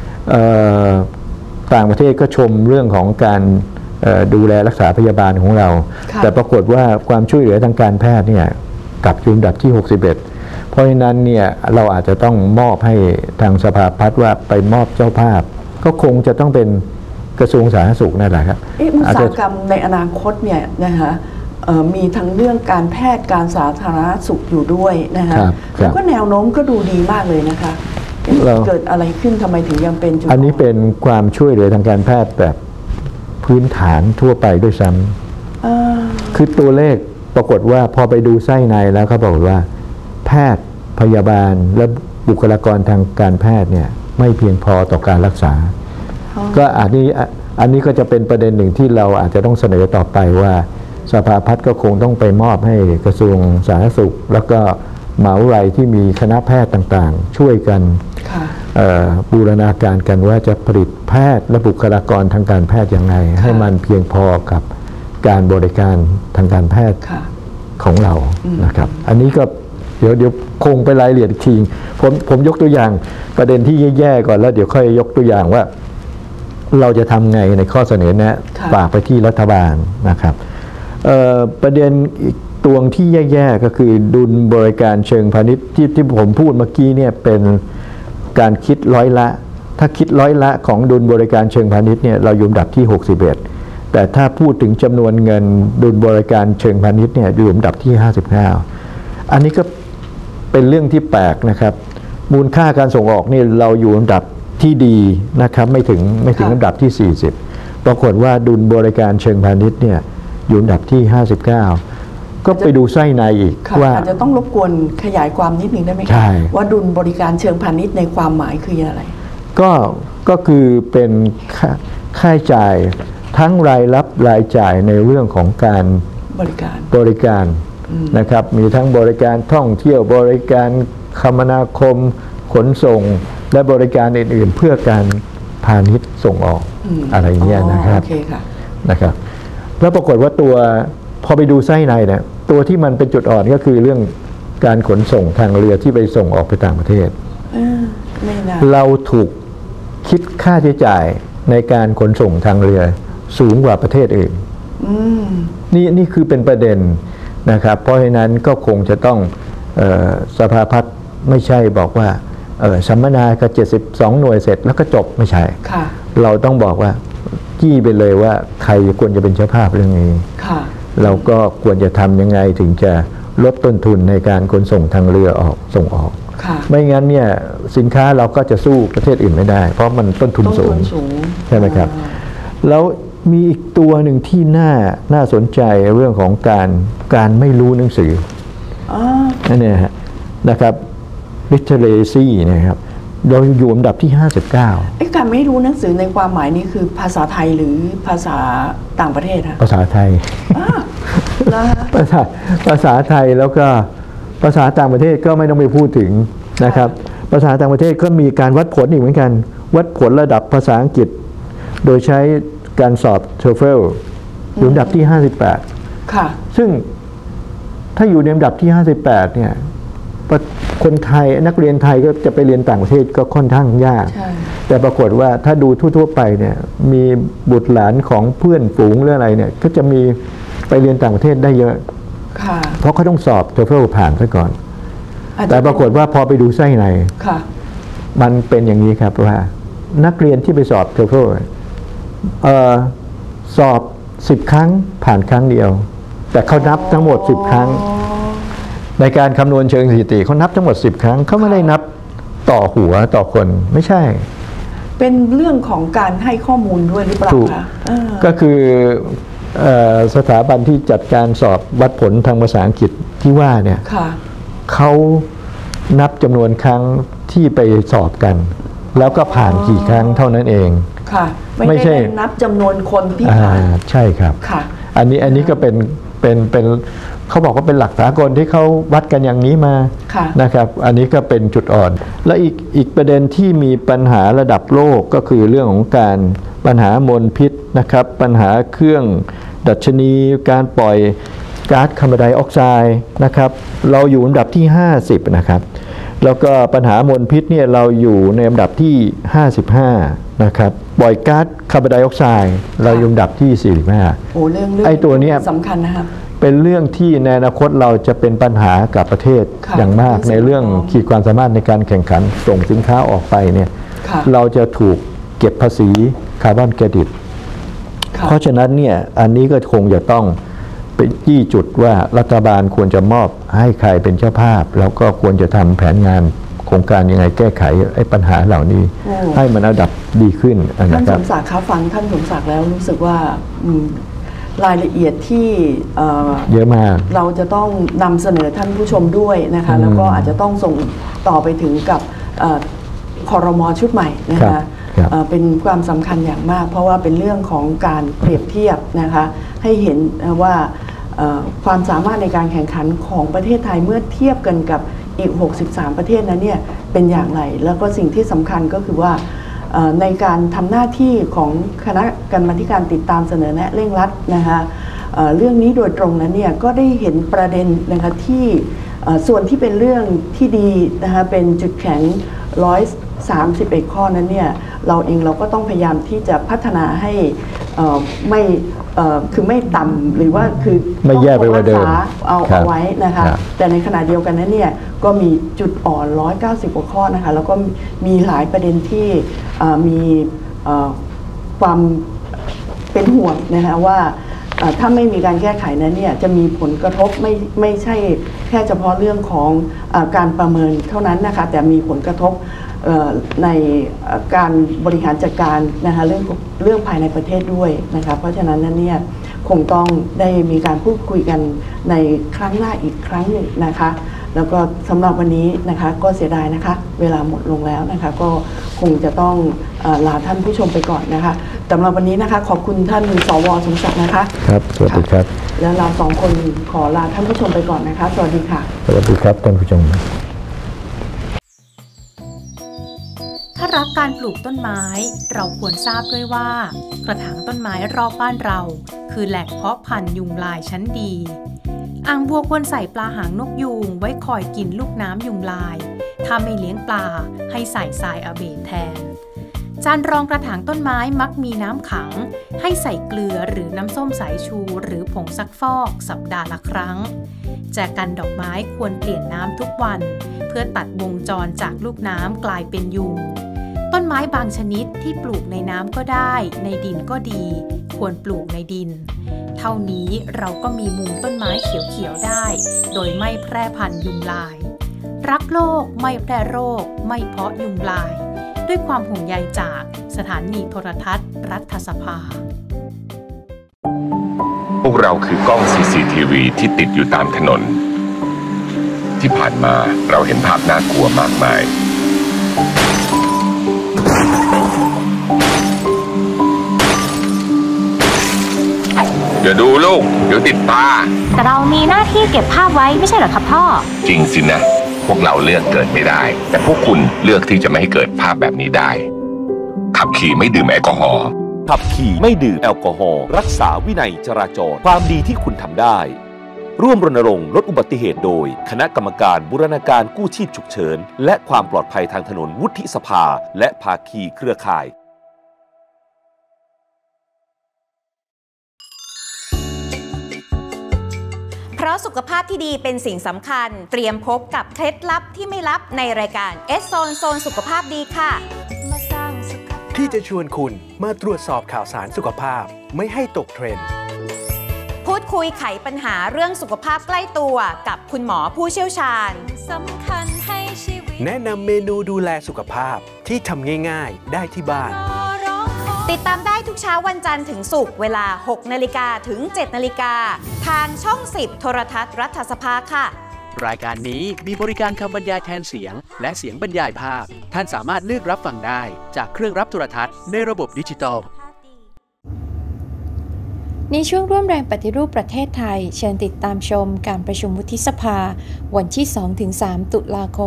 ต่างประเทศก็ชมเรื่องของการดูแลรักษาพยาบาลของเราแต่ปรากฏว่าความช่วยเหลือทางการแพทย์เนี่ยกลับอยู่อันดับที่61เพราะฉะนั้นเนี่ยเราอาจจะต้องมอบให้ทางสภาพัฒน์ว่าไปมอบเจ้าภาพก็คงจะต้องเป็นกระทรวงสาธารณสุขนั่นแหละครับอุตสาหกรรมในอนาคตเนี่ยนะคะมีทั้งเรื่องการแพทย์การสาธารณสุขอยู่ด้วยนะคะแล้วก็แนวโน้มก็ดูดีมากเลยนะคะเกิดอะไรขึ้นทำไมถึงยังเป็นจุดอันนี้เป็นความช่วยเหลือทางการแพทย์แบบพื้นฐานทั่วไปด้วยซ้ำคือตัวเลขปรากฏว่าพอไปดูไส้ในแล้วเขาบอกว่าแพทย์พยาบาลและบุคลากรทางการแพทย์เนี่ยไม่เพียงพอต่อการรักษาก็อันนี้ก็จะเป็นประเด็นหนึ่งที่เราอาจจะต้องเสนอต่อไปว่าสภาพัฒน์ก็คงต้องไปมอบให้กระทรวงสาธารณสุขแล้วก็มหาวิทยาลัยที่มีคณะแพทย์ต่างๆช่วยกันบูรณาการกันว่าจะผลิตแพทย์และบุคลากรทางการแพทย์ยังไงให้มันเพียงพอกับการบริการทางการแพทย์ของเรานะครับอันนี้ก็เดี๋ยวคงไปรายละเอียดอีกทีผมยกตัวอย่างประเด็นที่แย่ๆก่อนแล้วเดี๋ยวค่อยยกตัวอย่างว่าเราจะทำไงในข้อเสนอแนะฝากไปที่รัฐบาลนะครับประเด็นอีกตัวที่แย่ๆก็คือดุลบริการเชิงพาณิชย์ที่ผมพูดเมื่อกี้เนี่ยเป็นการคิดร้อยละถ้าคิดร้อยละของดุลบริการเชิงพาณิชย์เนี่ยเราอยู่อันดับที่61แต่ถ้าพูดถึงจำนวนเงินดุลบริการเชิงพาณิชย์เนี่ยอยู่อันดับที่59อันนี้ก็เป็นเรื่องที่แปลกนะครับมูลค่าการส่งออกนี่เราอยู่อันดับที่ดีนะครับไม่ถึงอันดับที่40ปรากฏว่าดุลบริการเชิงพาณิชย์เนี่ยอยู่อันดับที่59ก็ไปดูไส้ในอีกว่าอาจจะต้องรบกวนขยายความนิดนึงได้ไหมคะว่าดุลบริการเชิงพาณิชย์ในความหมายคืออะไรก็คือเป็นค่าใช้จ่ายทั้งรายรับรายจ่ายในเรื่องของการบริการนะครับมีทั้งบริการท่องเที่ยวบริการคมนาคมขนส่งและบริการอื่นๆเพื่อการพาณิชย์ส่งออกอะไรเงี้ยนะครับนะครับแล้วปรากฏว่าตัวพอไปดูไส้ในเนี่ยตัวที่มันเป็นจุดอ่อนก็คือเรื่องการขนส่งทางเรือที่ไปส่งออกไปต่างประเทศเราถูกคิดค่าใช้จ่ายในการขนส่งทางเรือสูงกว่าประเทศอื่นนี่คือเป็นประเด็นนะครับเพราะฉะนั้นก็คงจะต้องสภาพัฒน์ไม่ใช่บอกว่าสัมมนาก็72หน่วยเสร็จแล้วก็จบไม่ใช่เราต้องบอกว่าจี้ไปเลยว่าใครควรจะเป็นเจ้าภาพเรื่องนี้เราก็ควรจะทำยังไงถึงจะลดต้นทุนในการขนส่งทางเรือออกส่งออกไม่งั้นเนี่ยสินค้าเราก็จะสู้ประเทศอื่นไม่ได้เพราะมันต้นทุนสูงใช่ไหมครับแล้วมีอีกตัวหนึ่งที่น่าสนใจเรื่องของการไม่รู้หนังสือนั่นเองนะครับ literacy นะครับเราอยู่อันดับที่59 การไม่รู้หนังสือในความหมายนี้คือภาษาไทยหรือภาษาต่างประเทศคะภาษาไทยภาษาไทยแล้วก็ภาษาต่างประเทศก็ไม่ต้องไปพูดถึงนะครับภาษาต่างประเทศก็มีการวัดผลอีกเหมือนกันวัดผลระดับภาษาอังกฤษโดยใช้การสอบ TOEFL อยู่อันดับที่58ค่ะซึ่งถ้าอยู่ในอันดับที่58เนี่ยคนไทยนักเรียนไทยก็จะไปเรียนต่างประเทศก็ค่อนข้างยากแต่ปรากฏว่าถ้าดูทั่วๆไปเนี่ยมีบุตรหลานของเพื่อนฝูงหรืออะไรเนี่ยก็จะมีไปเรียนต่างประเทศได้เยอะเพราะเขาต้องสอบ TOEFL ผ่านซะก่อนแต่ปรากฏว่าพอไปดูไส้ในมันเป็นอย่างนี้ครับว่านักเรียนที่ไปสอบ TOEFL สอบ10 ครั้งผ่านครั้งเดียวแต่เขานับทั้งหมด10 ครั้งในการคำนวณเชิงสถิติเขานับทั้งหมด10 ครั้งเขาไม่ได้นับต่อหัวต่อคนไม่ใช่เป็นเรื่องของการให้ข้อมูลด้วยหรือเปล่าคะก็คือสถาบันที่จัดการสอบวัดผลทางภาษาอังกฤษที่ว่าเนี่ยเขานับจำนวนครั้งที่ไปสอบกันแล้วก็ผ่านกี่ครั้งเท่านั้นเองค่ะไม่ใช่นับจำนวนคนที่ผ่านใช่ครับอันนี้ก็เป็นเขาบอกว่าเป็นหลักสากลที่เขาวัดกันอย่างนี้มานะครับอันนี้ก็เป็นจุดอ่อนและอีกประเด็นที่มีปัญหาระดับโลกก็คือเรื่องของการปัญหามลพิษนะครับปัญหาเครื่องดัชนีการปล่อยก๊าซคาร์บอนไดออกไซด์นะครับเราอยู่อันดับที่50นะครับแล้วก็ปัญหามลพิษเนี่ยเราอยู่ในอันดับที่55นะครับปล่อยก๊าซคาร์บอนไดออกไซด์เราอยู่อันดับที่45 โอ้เรื่องไอ้ตัวนี้สำคัญนะครับเป็นเรื่องที่ในอนาคตเราจะเป็นปัญหากับประเทศอย่างมากในเรื่องขีดความสามารถในการแข่งขันส่งสินค้าออกไปเนี่ยเราจะถูกเก็บภาษีคาร์บอนเครดิตเพราะฉะนั้นเนี่ยอันนี้ก็คงจะต้องไปจี้จุดว่ารัฐบาลควรจะมอบให้ใครเป็นเจ้าภาพแล้วก็ควรจะทำแผนงานโครงการยังไงแก้ไขไอ้ปัญหาเหล่านี้ให้มันระดับดีขึ้นท่านสมศักดิ์ครับฟังท่านสมศักดิ์แล้วรู้สึกว่ารายละเอียดที่เยอะมากเราจะต้องนำเสนอท่านผู้ชมด้วยนะคะแล้วก็อาจจะต้องส่งต่อไปถึงกับครม.ชุดใหม่นะคะเป็นความสำคัญอย่างมากเพราะว่าเป็นเรื่องของการเปรียบเทียบนะคะให้เห็นว่าความสามารถในการแข่งขันของประเทศไทยเมื่อเทียบกันกับอีก63ประเทศนั้นเนี่ยเป็นอย่างไรแล้วก็สิ่งที่สำคัญก็คือว่าในการทำหน้าที่ของคณะกรรมาธิการติดตามเสนอแนะเร่งรัดนะคะเรื่องนี้โดยตรงนั้นเนี่ยก็ได้เห็นประเด็นนะคะที่ส่วนที่เป็นเรื่องที่ดีนะคะเป็นจุดแข็ง131ข้อนั้นเนี่ยเราก็ต้องพยายามที่จะพัฒนาให้ไม่คือไม่ต่ำหรือว่าคือไม่แย่ไปกว่าเดิมเอาไว้นะคะแต่ในขณะเดียวกันนั้นเนี่ยก็มีจุดอ่อน190กว่าข้อนะคะแล้วก็มีหลายประเด็นที่มีความเป็นห่วงนะคะว่าถ้าไม่มีการแก้ไขนั้นเนี่ยจะมีผลกระทบไม่ใช่แค่เฉพาะเรื่องของการประเมินเท่านั้นนะคะแต่มีผลกระทบในการบริหารจัดการนะคะเรื่องภายในประเทศด้วยนะคะเพราะฉะนั้นนั้นเนี่ยคงต้องได้มีการพูดคุยกันในครั้งหน้าอีกครั้งหนึ่งนะคะแล้วก็สำหรับวันนี้นะคะก็เสียดายนะคะเวลาหมดลงแล้วนะคะก็คงจะต้องลาท่านผู้ชมไปก่อนนะคะสำหรับวันนี้นะคะขอบคุณท่านสว.สมศักดิ์นะคะครับสวัสดีครับแล้วเรา2คนขอลาท่านผู้ชมไปก่อนนะคะสวัสดีค่ะสวัสดีครับท่านผู้ชมถ้ารักการปลูกต้นไม้เราควรทราบด้วยว่ากระถางต้นไม้รอบบ้านเราคือแหล่งเพาะพันธุ์ยุงลายชั้นดีอ่างบัวควรใส่ปลาหางนกยูงไว้คอยกินลูกน้ำยุงลายถ้าไม่เลี้ยงปลาให้ใส่ทรายอะเบดแทนจานรองกระถางต้นไม้มักมีน้ำขังให้ใส่เกลือหรือน้ำส้มสายชูหรือผงซักฟอกสัปดาห์ละครั้งแจกันดอกไม้ควรเปลี่ยนน้ำทุกวันเพื่อตัดวงจรจากลูกน้ำกลายเป็นยุงต้นไม้บางชนิดที่ปลูกในน้ำก็ได้ในดินก็ดีควรปลูกในดินเท่านี้เราก็มีมุมต้นไม้เขียวๆได้โดยไม่แพร่พันธุ์ยุงลายรักโลกไม่แพร่โรคไม่เพาะยุงลายด้วยความห่วงใยจากสถานีโทรทัศน์รัฐสภาพวกเราคือกล้อง CCTV ที่ติดอยู่ตามถนนที่ผ่านมาเราเห็นภาพน่ากลัวมากมายเดี๋ยวดูลูกเดี๋ยวติดตาแต่เรามีหน้าที่เก็บภาพไว้ไม่ใช่เหรอครับพ่อจริงสินะพวกเราเลือกเกิดไม่ได้แต่พวกคุณเลือกที่จะไม่ให้เกิดภาพแบบนี้ได้ขับขี่ไม่ดื่มแอลกอฮอล์ขับขี่ไม่ดื่มแอลกอฮอล์รักษาวินัยจราจรความดีที่คุณทำได้ร่วมรณรงค์ลดอุบัติเหตุโดยคณะกรรมการบูรณาการกู้ชีพฉุกเฉินและความปลอดภัยทางถนนวุฒิสภาและภาคีเครือข่ายเพราะสุขภาพที่ดีเป็นสิ่งสำคัญเตรียมพบกับเคล็ดลับที่ไม่ลับในรายการ S Zone โซนสุขภาพดีค่ะที่จะชวนคุณมาตรวจสอบข่าวสารสุขภาพไม่ให้ตกเทรนด์พูดคุยไขปัญหาเรื่องสุขภาพใกล้ตัวกับคุณหมอผู้เชี่ยวชาญสำคัญให้ชีวิตแนะนำเมนูดูแลสุขภาพที่ทำง่ายๆได้ที่บ้านติดตามได้ทุกเช้าวันจันทร์ถึงศุกร์เวลา 6 นาฬิกาถึง 7 นาฬิกาทางช่อง 10 โทรทัศน์รัฐสภาค่ะรายการนี้มีบริการคำบรรยายแทนเสียงและเสียงบรรยายภาพท่านสามารถเลือกรับฟังได้จากเครื่องรับโทรทัศน์ในระบบดิจิตอลในช่วงร่วมแรงปฏิรูปประเทศไทยเชิญติดตามชมการประชุมวุฒิสภาวันที่ 2-3 ตุลาคม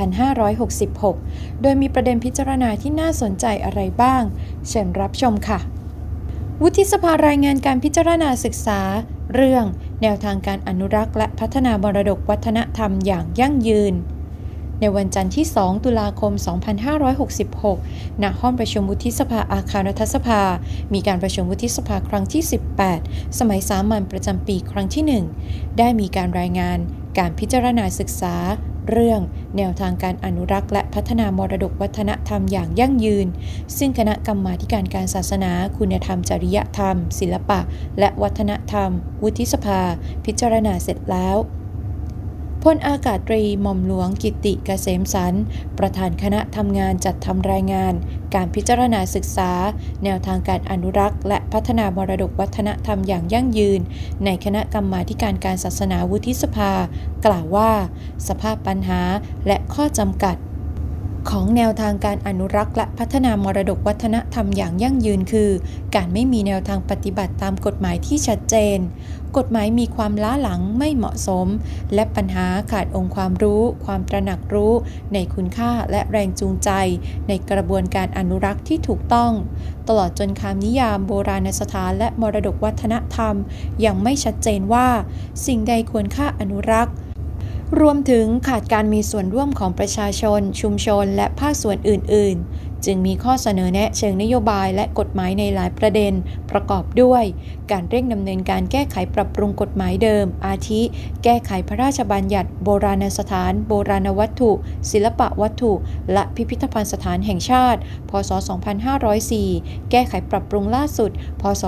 2566 โดยมีประเด็นพิจารณาที่น่าสนใจอะไรบ้างเชิญรับชมค่ะวุฒิสภารายงานการพิจารณาศึกษาเรื่องแนวทางการอนุรักษ์และพัฒนามรดกวัฒนธรรมอย่างยั่งยืนในวันจันทร์ที่ 2 ตุลาคม 2566 ณ ห้องประชุมวุฒิสภาอาคารรัฐสภามีการประชุมวุฒิสภาครั้งที่ 18 สมัยสามัญประจำปีครั้งที่ 1 ได้มีการรายงานการพิจารณาศึกษาเรื่องแนวทางการอนุรักษ์และพัฒนามรดกวัฒนธรรมอย่างยั่งยืนซึ่งคณะกรรมาธิการการศาสนาคุณธรรมจริยธรรมศิลปะและวัฒนธรรมวุฒิสภาพิจารณาเสร็จแล้วพลอากาศตรีหม่อมหลวงกิติเกษมสันต์ประธานคณะทำงานจัดทำรายงานการพิจารณาศึกษาแนวทางการอนุรักษ์และพัฒนามรดกวัฒนธรรมอย่างยั่งยืนในคณะกรรมาธิการการศาสนาวุฒิสภากล่าวว่าสภาพปัญหาและข้อจำกัดของแนวทางการอนุรักษ์และพัฒนามรดกวัฒนธรรมอย่างยั่งยืนคือการไม่มีแนวทางปฏิบัติตามกฎหมายที่ชัดเจนกฎหมายมีความล้าหลังไม่เหมาะสมและปัญหาขาดองค์ความรู้ความตระหนักรู้ในคุณค่าและแรงจูงใจในกระบวนการอนุรักษ์ที่ถูกต้องตลอดจนคำนิยามโบราณสถานและมรดกวัฒนธรรมยังไม่ชัดเจนว่าสิ่งใดควรค่าอนุรักษ์รวมถึงขาดการมีส่วนร่วมของประชาชนชุมชนและภาคส่วนอื่นๆจึงมีข้อเสนอแนะเชิงนโยบายและกฎหมายในหลายประเด็นประกอบด้วยการเร่งดำเนินการแก้ไขปรับปรุงกฎหมายเดิมอาทิแก้ไขพระราชบัญญัติโบราณสถานโบราณวัตถุศิลปวัตถุและพิพิธภัณฑ์สถานแห่งชาติพ.ศ. 2504แก้ไขปรับปรุงล่าสุดพ.ศ.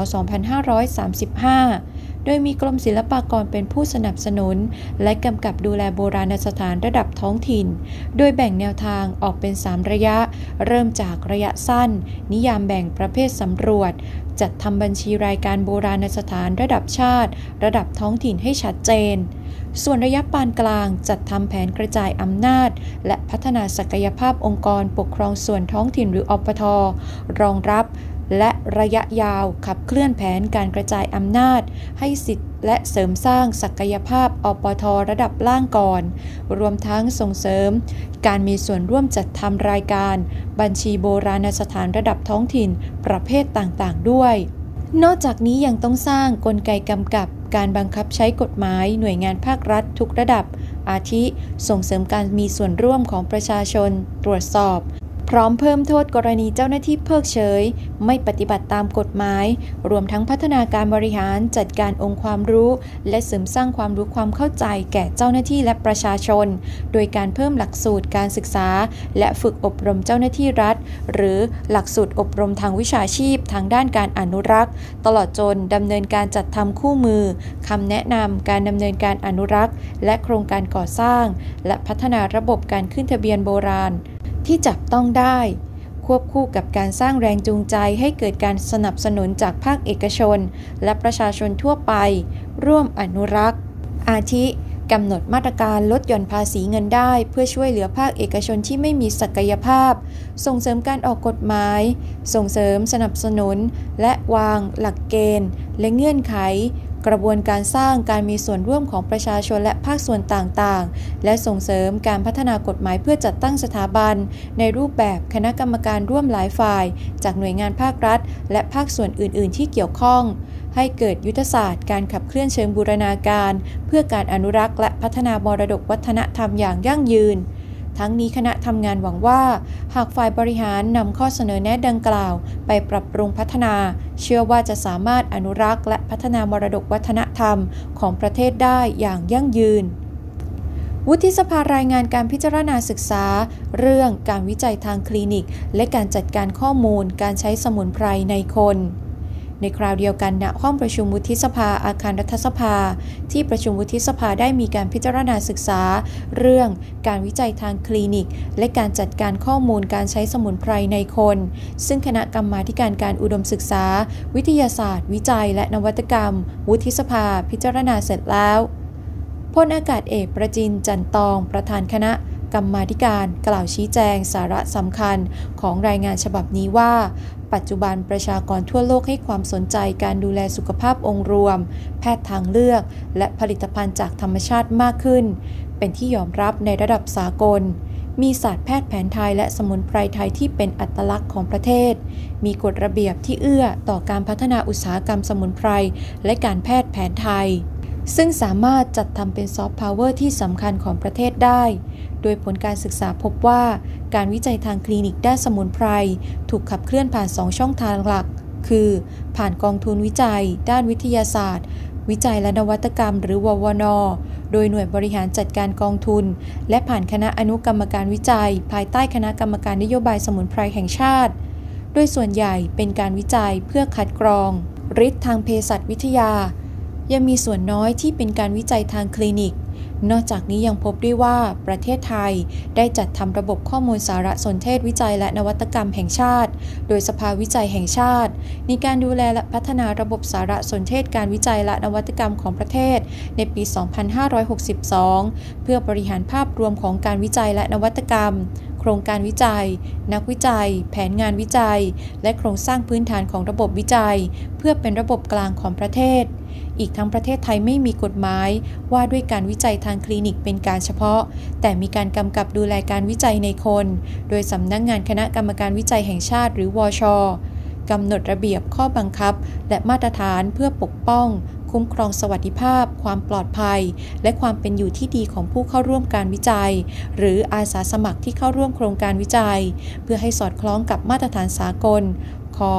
2535โดยมีกรมศิลปากรเป็นผู้สนับสนุนและกำกับดูแลโบราณสถานระดับท้องถิ่นโดยแบ่งแนวทางออกเป็น3ระยะเริ่มจากระยะสั้นนิยามแบ่งประเภทสำรวจจัดทำบัญชีรายการโบราณสถานระดับชาติระดับท้องถิ่นให้ชัดเจนส่วนระยะปานกลางจัดทำแผนกระจายอำนาจและพัฒนาศักยภาพองค์กรปกครองส่วนท้องถิ่นหรืออปท.รองรับและระยะยาวขับเคลื่อนแผนการกระจายอำนาจให้สิทธิและเสริมสร้างศักยภาพอปท.ระดับล่างก่อนรวมทั้งส่งเสริมการมีส่วนร่วมจัดทำรายการบัญชีโบราณสถานระดับท้องถิ่นประเภทต่างๆด้วยนอกจากนี้ยังต้องสร้างกลไกกำกับการบังคับใช้กฎหมายหน่วยงานภาครัฐทุกระดับอาทิส่งเสริมการมีส่วนร่วมของประชาชนตรวจสอบพร้อมเพิ่มโทษกรณีเจ้าหน้าที่เพิกเฉยไม่ปฏิบัติตามกฎหมายรวมทั้งพัฒนาการบริหารจัดการองค์ความรู้และเสริมสร้างความรู้ความเข้าใจแก่เจ้าหน้าที่และประชาชนโดยการเพิ่มหลักสูตรการศึกษาและฝึกอบรมเจ้าหน้าที่รัฐหรือหลักสูตรอบรมทางวิชาชีพทางด้านการอนุรักษ์ตลอดจนดำเนินการจัดทำคู่มือคำแนะนำการดำเนินการอนุรักษ์และโครงการก่อสร้างและพัฒนาระบบการขึ้นทะเบียนโบราณที่จับต้องได้ควบคู่กับการสร้างแรงจูงใจให้เกิดการสนับสนุนจากภาคเอกชนและประชาชนทั่วไปร่วมอนุรักษ์อาทิกำหนดมาตรการลดหย่อนภาษีเงินได้เพื่อช่วยเหลือภาคเอกชนที่ไม่มีศักยภาพส่งเสริมการออกกฎหมายส่งเสริมสนับสนุนและวางหลักเกณฑ์และเงื่อนไขกระบวนการสร้างการมีส่วนร่วมของประชาชนและภาคส่วนต่างๆและส่งเสริมการพัฒนากฎหมายเพื่อจัดตั้งสถาบันในรูปแบบคณะกรรมการร่วมหลายฝ่ายจากหน่วยงานภาครัฐและภาคส่วนอื่นๆที่เกี่ยวข้องให้เกิดยุทธศาสตร์การขับเคลื่อนเชิงบูรณาการเพื่อการอนุรักษ์และพัฒนามรดกวัฒนธรรมอย่างยั่งยืนทั้งนี้คณะทำงานหวังว่าหากฝ่ายบริหารนำข้อเสนอแนะดังกล่าวไปปรับปรุงพัฒนาเชื่อว่าจะสามารถอนุรักษ์และพัฒนามรดกวัฒนธรรมของประเทศได้อย่างยั่งยืนวุฒิสภารายงานการพิจารณาศึกษาเรื่องการวิจัยทางคลินิกและการจัดการข้อมูลการใช้สมุนไพรในคนในคราวเดียวกันณห้องประชุมวุฒิสภาอาคารรัฐสภาที่ประชุมวุฒิสภาได้มีการพิจารณาศึกษาเรื่องการวิจัยทางคลินิกและการจัดการข้อมูลการใช้สมุนไพรในคนซึ่งคณะกรรมาธิการการอุดมศึกษาวิทยาศาสตร์วิจัยและนวัตกรรมวุฒิสภาพิจารณาเสร็จแล้วพลอากาศเอกประจินจันตองประธานคณะกรรมาธิการกล่าวชี้แจงสาระสำคัญของรายงานฉบับนี้ว่าปัจจุบันประชากรทั่วโลกให้ความสนใจการดูแลสุขภาพองค์รวมแพทย์ทางเลือกและผลิตภัณฑ์จากธรรมชาติมากขึ้นเป็นที่ยอมรับในระดับสากลมีศาสตร์แพทย์แผนไทยและสมุนไพรไทยที่เป็นอัตลักษณ์ของประเทศมีกฎระเบียบที่เอื้อต่อการพัฒนาอุตสาหกรรมสมุนไพรและการแพทย์แผนไทยซึ่งสามารถจัดทำเป็นซอฟต์พาวเวอร์ที่สำคัญของประเทศได้โดยผลการศึกษาพบว่าการวิจัยทางคลินิกด้านสมุนไพรถูกขับเคลื่อนผ่าน2ช่องทางหลักคือผ่านกองทุนวิจัยด้านวิทยาศาสตร์วิจัยและนวัตกรรมหรือววนโดยหน่วยบริหารจัดการกองทุนและผ่านคณะอนุกรรมการวิจัยภายใต้คณะกรรมการนโยบายสมุนไพรแห่งชาติโดยส่วนใหญ่เป็นการวิจัยเพื่อคัดกรองฤทธิ์ทางเภสัชวิทยายังมีส่วนน้อยที่เป็นการวิจัยทางคลินิกนอกจากนี้ยังพบด้วยว่าประเทศไทยได้จัดทำระบบข้อมูลสารสนเทศวิจัยและนวัตกรรมแห่งชาติโดยสภาวิจัยแห่งชาติในการดูแลและพัฒนาระบบสารสนเทศการวิจัยและนวัตกรรมของประเทศในปี 2562 เพื่อบริหารภาพรวมของการวิจัยและนวัตกรรมโครงการวิจัยนักวิจัยแผนงานวิจัยและโครงสร้างพื้นฐานของระบบวิจัยเพื่อเป็นระบบกลางของประเทศอีกทั้งประเทศไทยไม่มีกฎหมายว่าด้วยการวิจัยทางคลินิกเป็นการเฉพาะแต่มีการกำกับดูแลการวิจัยในคนโดยสำนักงานคณะกรรมการวิจัยแห่งชาติหรือวช.กำหนดระเบียบข้อบังคับและมาตรฐานเพื่อปกป้องคุ้มครองสวัสดิภาพความปลอดภัยและความเป็นอยู่ที่ดีของผู้เข้าร่วมการวิจัยหรืออาสาสมัครที่เข้าร่วมโครงการวิจัยเพื่อให้สอดคล้องกับมาตรฐานสากลของ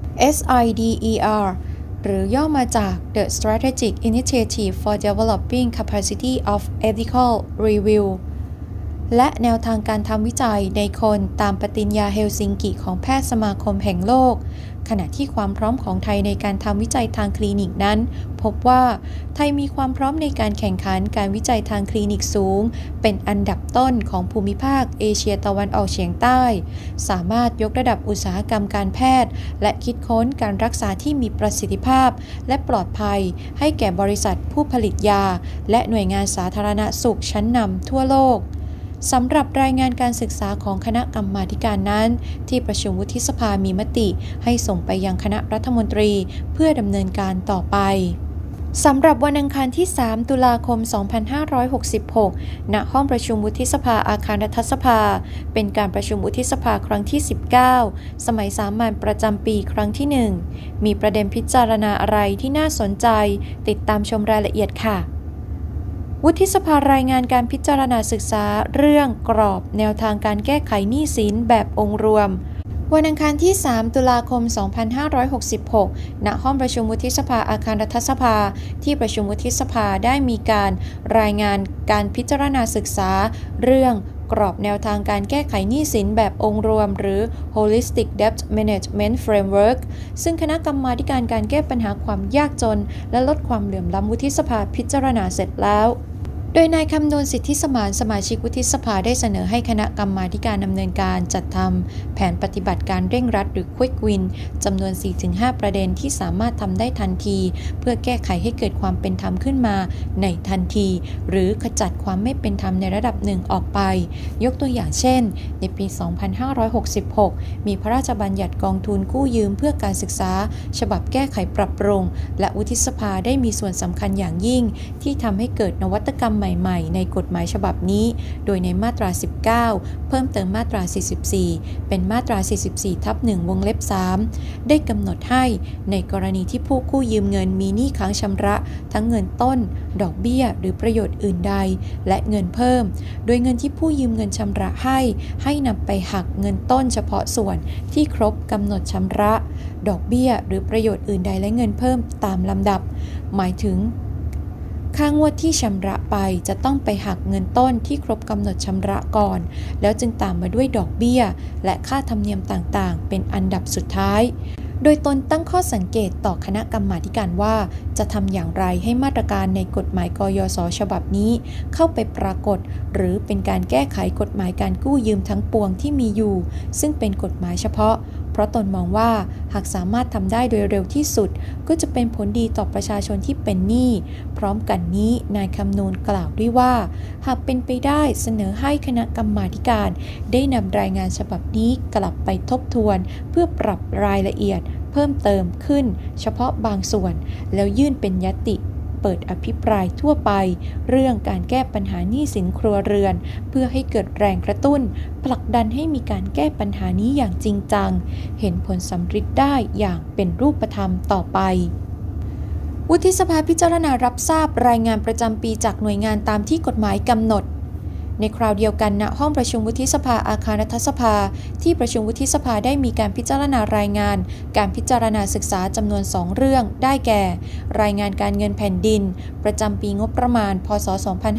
SIDER หรือย่อมาจาก The Strategic Initiative for Developing Capacity of Ethical Review และแนวทางการทำวิจัยในคนตามปฏิญญาเฮลซิงกิของแพทย์สมาคมแห่งโลกขณะที่ความพร้อมของไทยในการทำวิจัยทางคลินิกนั้นพบว่าไทยมีความพร้อมในการแข่งขันการวิจัยทางคลินิกสูงเป็นอันดับต้นของภูมิภาคเอเชียตะวันออกเฉียงใต้สามารถยกระดับอุตสาหกรรมการแพทย์และคิดค้นการรักษาที่มีประสิทธิภาพและปลอดภัยให้แก่บริษัทผู้ผลิตยาและหน่วยงานสาธารณสุขชั้นนำทั่วโลกสำหรับรายงานการศึกษาของคณะกรรมาธิการนั้นที่ประชุมวุฒิสภามีมติให้ส่งไปยังคณะรัฐมนตรีเพื่อดำเนินการต่อไปสำหรับวันอังคารที่ 3 ตุลาคม 2566 ณ ห้องประชุมวุฒิสภาอาคารรัฐสภาเป็นการประชุมวุฒิสภาครั้งที่ 19 สมัยสามัญประจำปีครั้งที่ 1 มีประเด็นพิจารณาอะไรที่น่าสนใจติดตามชมรายละเอียดค่ะวุฒิสภารายงานการพิจารณาศึกษาเรื่องกรอบแนวทางการแก้ไขหนี้สินแบบองค์รวมวันอังคารที่ 3 ตุลาคม 2566 ณ ห้องประชุมวุฒิสภาอาคารรัฐสภาที่ประชุมวุฒิสภาได้มีการรายงานการพิจารณาศึกษาเรื่องกรอบแนวทางการแก้ไขหนี้สินแบบองค์รวมหรือ Holistic Debt Management Framework ซึ่งคณะกรรมาธิการการแก้ปัญหาความยากจนและลดความเหลื่อมล้ำวุฒิสภาพิจารณาเสร็จแล้วโดยนายคำนวณสิทธิสมานสมาชิกวุฒิสภาได้เสนอให้คณะกรรมาธิการดำเนินการจัดทำแผนปฏิบัติการเร่งรัดหรือ Quick Win จำนวน 4-5 ประเด็นที่สามารถทำได้ทันทีเพื่อแก้ไขให้เกิดความเป็นธรรมขึ้นมาในทันทีหรือขจัดความไม่เป็นธรรมในระดับหนึ่งออกไปยกตัวอย่างเช่นในปี 2566 มีพระราชบัญญัติกองทุนกู้ยืมเพื่อการศึกษาฉบับแก้ไขปรับปรุงและวุฒิสภาได้มีส่วนสำคัญอย่างยิ่งที่ทำให้เกิดนวัตกรรมใหม่ๆในกฎหมายฉบับนี้โดยในมาตรา 19 เพิ่มเติมมาตรา 44 เป็นมาตรา 44/1 วงเล็บ 3 ได้กำหนดให้ในกรณีที่ผู้กู้ยืมเงินมีหนี้ค้างชำระทั้งเงินต้นดอกเบี้ยหรือประโยชน์อื่นใดและเงินเพิ่มโดยเงินที่ผู้ยืมเงินชำระให้นำไปหักเงินต้นเฉพาะส่วนที่ครบกำหนดชำระดอกเบี้ยหรือประโยชน์อื่นใดและเงินเพิ่มตามลำดับหมายถึงค่างวดที่ชำระไปจะต้องไปหักเงินต้นที่ครบกำหนดชำระก่อนแล้วจึงตามมาด้วยดอกเบี้ยและค่าธรรมเนียมต่างๆเป็นอันดับสุดท้ายโดยตนตั้งข้อสังเกตต่อคณะกรรมาธิการว่าจะทำอย่างไรให้มาตรการในกฎหมายกยศ.ฉบับนี้เข้าไปปรากฏหรือเป็นการแก้ไขกฎหมายการกู้ยืมทั้งปวงที่มีอยู่ซึ่งเป็นกฎหมายเฉพาะเพราะตนมองว่าหากสามารถทำได้โดยเร็วที่สุดก็จะเป็นผลดีต่อประชาชนที่เป็นหนี้พร้อมกันนี้นายคำนูนกล่าวด้วยว่าหากเป็นไปได้เสนอให้คณะกรรมาธิการได้นำรายงานฉบับนี้กลับไปทบทวนเพื่อปรับรายละเอียดเพิ่มเติมขึ้นเฉพาะบางส่วนแล้วยื่นเป็นญัตติเปิดอภิปรายทั่วไปเรื่องการแก้ปัญหาหนี้สินครัวเรือนเพื่อให้เกิดแรงกระตุ้นผลักดันให้มีการแก้ปัญหานี้อย่างจริงจังเห็นผลสำฤทธิ์ได้อย่างเป็นรูปธรรมต่อไปวุฒิสภาพิจารณารับทราบรายงานประจำปีจากหน่วยงานตามที่กฎหมายกำหนดในคราวเดียวกันณห้องประชุมวุฒิสภาอาคารรัฐสภาที่ประชุมวุฒิสภาได้มีการพิจารณารายงานการพิจารณาศึกษาจำนวน2เรื่องได้แก่รายงานการเงินแผ่นดินประจำปีงบประมาณพ.ศ.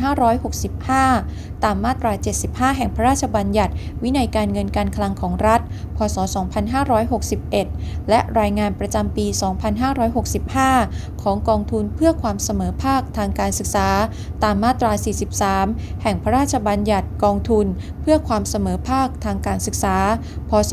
2565ตามมาตรา75แห่งพระราชบัญญัติวินัยการเงินการคลังของรัฐพ.ศ. 2561และรายงานประจำปี2565ของกองทุนเพื่อความเสมอภาคทางการศึกษาตามมาตรา43แห่งพระราชบัญญัติกองทุนเพื่อความเสมอภาคทางการศึกษาพ.ศ.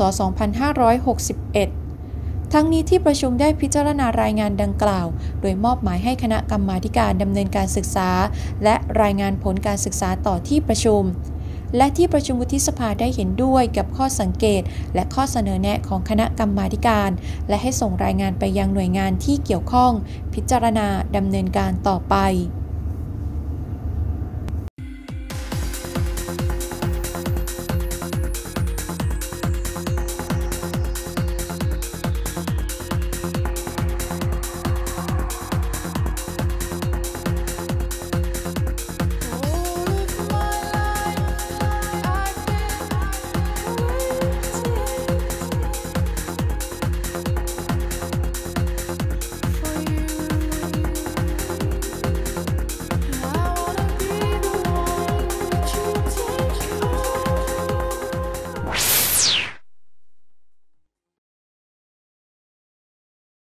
2561ทั้งนี้ที่ประชุมได้พิจารณารายงานดังกล่าวโดยมอบหมายให้คณะกรรมาธิการดำเนินการศึกษาและรายงานผลการศึกษาต่อที่ประชุมและที่ประชุมวุฒิสภาได้เห็นด้วยกับข้อสังเกตและข้อเสนอแนะของคณะกรรมาธิการและให้ส่งรายงานไปยังหน่วยงานที่เกี่ยวข้องพิจารณาดำเนินการต่อไป